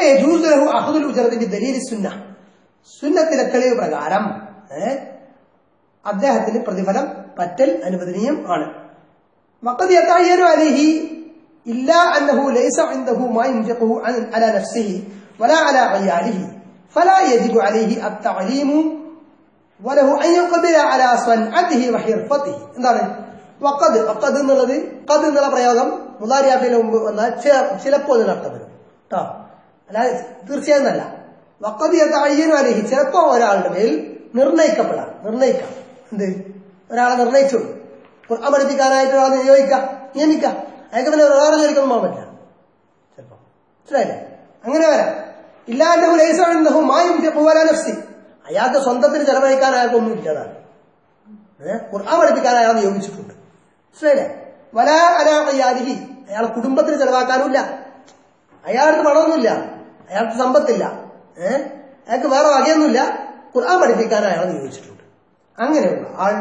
സുന്നത്തിലെ തെളിവ് പ്രകാരം അദ്ദേഹത്തിന് പ്രതിഫലം പറ്റൽ അനുവദനീയം ആണ്. വഖദ് യതഅയ്യനു അലൈഹി ഇല്ലാ അന്നഹു ലൈസ ഇൻദഹു മാ യുൻഫിഖുഹു അലാ നഫ്സിഹി വലാ അലാ അയ്യാലിഹി ഫലാ യജിബു അലൈഹി അത്തഅലീമു വലഹു അൻ യഖ്ദിറ അലാ സ്വൻഅതിഹി വഹിർഫതിഹി. എന്താണ് വഖദ്? വഖദ് എന്നുള്ളത് ഖദ് എന്നുള്ള പ്രയോഗം മുദാരിഅത്തിന് മുമ്പ് വന്നാൽ ചിലപ്പോൾ അർത്ഥം വരും കേട്ടോ, അല്ലാതെ തീർച്ചയായും അല്ല. വഖദ് യതഅയ്യനു അലൈഹി ചിലപ്പോൾ ഒരാളുടെ മേൽ നിർണയിക്കാം. എന്ത്? ഒരാളെ നിർണയിച്ചു ഖുർആൻ പഠിപ്പിക്കാനായിട്ട് ഒരാളെ നിയമിക്കാം. അയാൾക്ക് പിന്നെ വേറെ ജോലിക്കൊന്നും പോകാൻ പറ്റില്ല ചിലപ്പോ, മനസ്സിലായില്ലേ? അങ്ങനെ വരാം. ഇല്ലാണ്ടഹു ലൈസ ഇൻദഹു മാ യുൻഫിഖു അലാ നഫ്സി, അയാൾക്ക് സ്വന്തത്തിന് ചെലവഴിക്കാൻ അയാൾക്കൊന്നും ഇല്ലതാണ്. ഖുർആൻ പഠിപ്പിക്കാൻ അയാൾ നിയോഗിച്ചിട്ടുണ്ട്, മനസ്സിലായില്ലേ? വലാ അലാ അയ്യാലിഹി, അയാൾ കുടുംബത്തിന് ചെലവാക്കാനുമില്ല, അയാൾക്ക് പണമൊന്നുമില്ല, അയാൾക്ക് സമ്പത്തില്ല, അയാൾക്ക് വേറെ വകയൊന്നുമില്ല, ഖുർആൻ പഠിപ്പിക്കാൻ അയാൾ നിയോഗിച്ചിട്ടുണ്ട്. അങ്ങനെയുള്ള ആൾ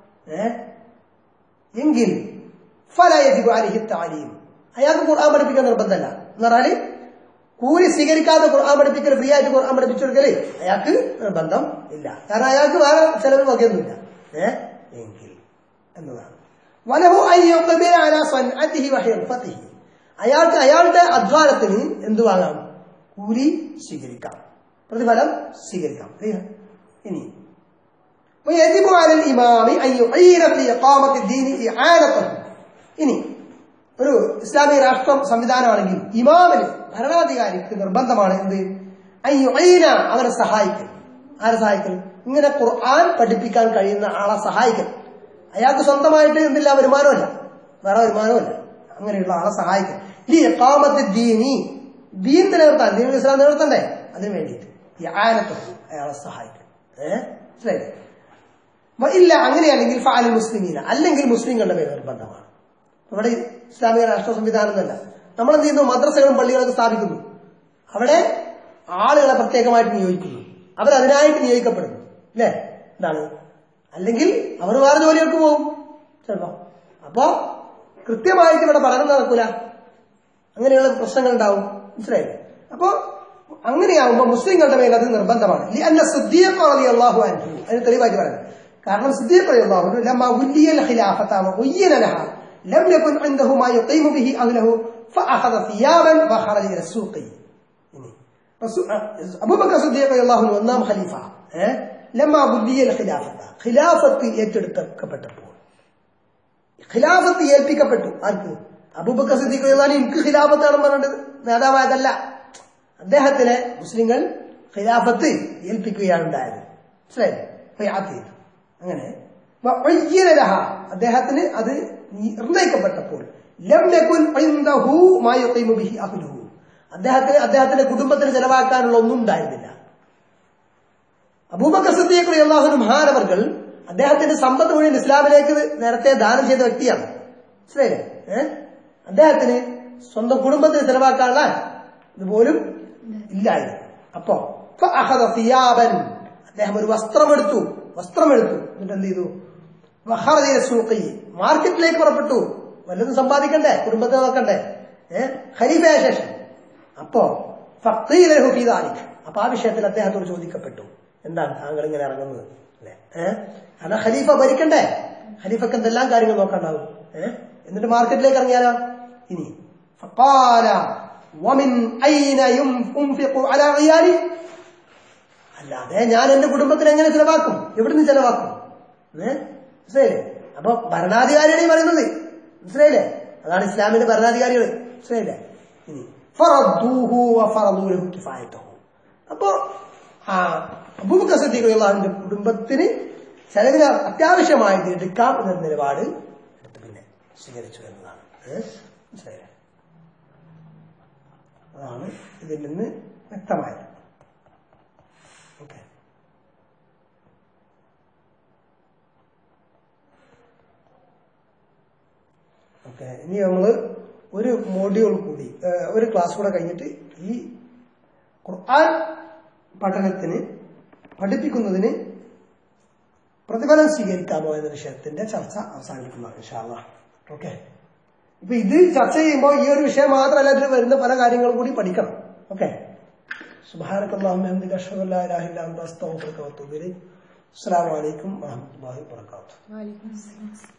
എങ്കിൽ ഫലാ യജിബു അലൈഹി തഅലീം, അയാൾക്ക് ഖുർആൻ പഠിപ്പിക്കാൻ നിർബന്ധമല്ല. എന്ന് പറഞ്ഞാല് കൂലി സ്വീകരിക്കാതെ ഖുർആൻ പഠിപ്പിക്കൽ, ഫ്രീ ആയിട്ട് ഖുർആൻ പഠിപ്പിച്ചു കൊടുക്കല് അയാൾക്ക് നിർബന്ധം ഇല്ല. കാരണം അയാൾക്ക് വേറെ ചെലവ് വകയൊന്നുമില്ല എങ്കിൽ എന്നതാണ്. വലഹു അൻ യഖ്ദിറ അലാ സ്വൻഅതിഹി വഹിർഫതിഹി, അയാൾക്ക് അയാളുടെ അധ്വാനത്തിന് എന്ത് വാങ്ങാം? കൂലി സ്വീകരിക്കാം, പ്രതിഫലം സ്വീകരിക്കാം. ഇനി വയജിബു അലൽ ഇമാമി അൻ യുഈന ഫി ഇഖാമത്തി ദീനി ഇആനതഹു. ഇനി ഒരു ഇസ്ലാമിക രാഷ്ട്രം സംവിധാനമാണെങ്കിൽ ഇമാമിന്, ഭരണാധികാരിക്ക് നിർബന്ധമാണ് എന്ത്? അൻ യുഈന, അവരെ സഹായിക്കൽ. ആരെ സഹായിക്കൽ? ഇങ്ങനെ ഖുർആൻ പഠിപ്പിക്കാൻ കഴിയുന്ന ആളെ സഹായിക്കൽ. അയാൾക്ക് സ്വന്തമായിട്ട് എന്തില്ല, വരുമാനമല്ല, വേറെ വരുമാനമല്ല, അങ്ങനെയുള്ള ആളെ സഹായിക്കൽ. ഈ ഇഖാമത്തി ദീനി, ദീൻ നിലനിർത്താൻ, ദീൻ ഇസ്ലാം നിലനിർത്തണ്ടേ, അതിനു വേണ്ടിയിട്ട് ഇആനതഹു, അയാളെ സഹായിക്കൽ. മനസ്സിലായില്ലേ? ഇല്ല അങ്ങനെയല്ലെങ്കിൽ ഫഅൽ മുസ്ലിമീന, അല്ലെങ്കിൽ മുസ്ലിങ്ങളുടെ മേൽ നിർബന്ധമാണ്. നമ്മുടെ ഇസ്ലാമിക രാഷ്ട്ര സംവിധാനം എന്നല്ല, നമ്മൾ എന്ത് ചെയ്യുന്നു, മദ്രസകളും പള്ളികളൊക്കെ സ്ഥാപിക്കുന്നു, അവിടെ ആളുകളെ പ്രത്യേകമായിട്ട് നിയോഗിക്കുന്നു, അവരതിനായിട്ട് നിയോഗിക്കപ്പെടുന്നു, അല്ലേ? എന്താണ്, അല്ലെങ്കിൽ അവർ വേറെ ജോലികൾക്ക് പോകും ചിലപ്പോ. അപ്പോ കൃത്യമായിട്ട് ഇവിടെ പഠനം നടക്കൂല, അങ്ങനെയുള്ള പ്രശ്നങ്ങൾ ഉണ്ടാവും, മനസ്സിലായില്ലേ? അപ്പോ അങ്ങനെയാവുമ്പോ മുസ്ലിങ്ങളുടെ മേൽ അത് നിർബന്ധമാണ്. സിദ്ദീഖ് റളിയല്ലാഹു അൻഹു അതിന് തെളിവായിട്ട് പറയുന്നത്, കാരണം സിദ്ദീഖ് റളിയല്ലാഹു അൻഹു ലമ്മ ഉല്ലിയൽ ഖിലാഫത വഉയ്യന ലഹ ലം യകുൻ ഇൻദഹു മാ യുഖീമു ബിഹി അഹ്ലഹു ഫഅഖദ സിയാബൻ വഖറജ ഇല സൂഖി. അബൂബക്കർ സിദ്ദീഖ് റളിയല്ലാഹു അൻഹു ഒന്നാം ഖലീഫ ലമ്മ ഉല്ലിയൽ ഖിലാഫത, ഖിലാഫത്ത് ഏറ്റെടുക്കപ്പെട്ടപ്പോൾ, ഖിലാഫത്ത് ഏൽപ്പിക്കപ്പെട്ടു. ആർക്ക്? അബൂബക്കർ സിദ്ദീഖ് റളിയല്ലാഹു അൻഹു. എനിക്ക് ഖിലാഫത്താണെന്ന് പറഞ്ഞിട്ട് നേതാവായതല്ല, അദ്ദേഹത്തിന് മുസ്ലിങ്ങൾ ഖിലാഫത്ത് ഏൽപ്പിക്കുകയാണ് ഉണ്ടായത്, മനസ്സിലായില്ലേ? അങ്ങനെ അദ്ദേഹത്തിന് അത് നിർണയിക്കപ്പെട്ടപ്പോൾ ലം യകുൻ ഇൻദഹു മാ യുഖീമു ബിഹി അഹ്ലുഹു, അദ്ദേഹത്തിന്റെ കുടുംബത്തിന് ചെലവാക്കാനുള്ള ഒന്നും ഉണ്ടായിരുന്നില്ല. അബൂബക്കർ സിദ്ദീഖ് റളിയല്ലാഹു അൻഹു മഹാനവർകൾ അദ്ദേഹത്തിന്റെ സമ്പത്ത് മുഴുവൻ ഇസ്ലാമിലേക്ക് നേരത്തെ ദാനം ചെയ്ത വ്യക്തിയാണ്, മനസ്സിലായില്ലേ? അദ്ദേഹത്തിന് സ്വന്തം കുടുംബത്തിന് ചെലവാക്കാനുള്ള ഇതുപോലും ഇല്ലായിരുന്നു. അപ്പോ അദ്ദേഹം ഒരു വസ്ത്രമെടുത്തു, എന്നിട്ട് എന്ത് ചെയ്തു, മാർക്കറ്റിലേക്ക് പുറപ്പെട്ടു. വല്ലതും സമ്പാദിക്കണ്ടേ, കുടുംബത്തെ നോക്കണ്ടേ, ഖലീഫയായ ശേഷം. അപ്പോ അപ്പൊ ആ വിഷയത്തിൽ അദ്ദേഹത്തോട് ചോദിക്കപ്പെട്ടു, എന്താണ് താങ്കൾ ഇങ്ങനെ ഇറങ്ങുന്നത്, അല്ലെ? കാരണം ഖലീഫ ഭരിക്കണ്ടേ, ഖലീഫക്ക് എന്തെല്ലാം കാര്യങ്ങൾ നോക്കണ്ടാവും. എന്നിട്ട് മാർക്കറ്റിലേക്ക് ഇറങ്ങിയാലോ? ഇനി അല്ലാതെ ഞാൻ എന്റെ കുടുംബത്തിന് എങ്ങനെ ചെലവാക്കും, എവിടുന്ന് ചെലവാക്കും? മനസ്സിലായില്ലേ? അപ്പൊ ഭരണാധികാരിയാണ് ഈ പറയുന്നത്, മനസ്സിലായില്ലേ? അതാണ് ഇസ്ലാമിന്റെ ഭരണാധികാരികൾ, മനസ്സിലായില്ലേ? ഇനി അപ്പോ അബൂബക്കർ സിദ്ദീഖ് റളിയല്ലാഹു അൻഹുവിന്റെ കുടുംബത്തിന് ചെലവിന് അത്യാവശ്യമായിട്ട് എടുക്കാം എന്ന നിലപാട് എടുത്ത് പിന്നെ സ്വീകരിച്ചു എന്നതാണ്, മനസ്സിലായില്ലേ? അതാണ് ഇതിൽ നിന്ന് വ്യക്തമായത്. Okay, okay. ഇനി നമ്മള് ഒരു മോഡ്യൂൾ കൂടി, ഒരു ക്ലാസ് കൂടെ കഴിഞ്ഞിട്ട് ഈ ഖുർആൻ പഠിപ്പിക്കുന്നതിന് പ്രതിഫലം സ്വീകരിക്കാമോ എന്ന വിഷയത്തിന്റെ ചർച്ച അവസാനിക്കുന്നതാണ് ഇൻഷാ അല്ലാഹ്. ഓക്കെ, ഇപ്പൊ ഇത് ചർച്ച ചെയ്യുമ്പോൾ ഈ ഒരു വിഷയം മാത്രമല്ല, ഇതിൽ വരുന്ന പല കാര്യങ്ങളും കൂടി പഠിക്കണം. ഓക്കെ, സുബ്ഹാനക്കല്ലാഹുമ്മ വബിഹംദിക അശ്ഹദു അല്ലാ ഇലാഹ ഇല്ലാ അൻത അസ്തഗ്ഫിറുക വഅതൂബു ഇലൈക്. അസ്സലാമു അലൈക്കും വറഹ്മത്തുള്ളാഹി വബറകാതുഹു.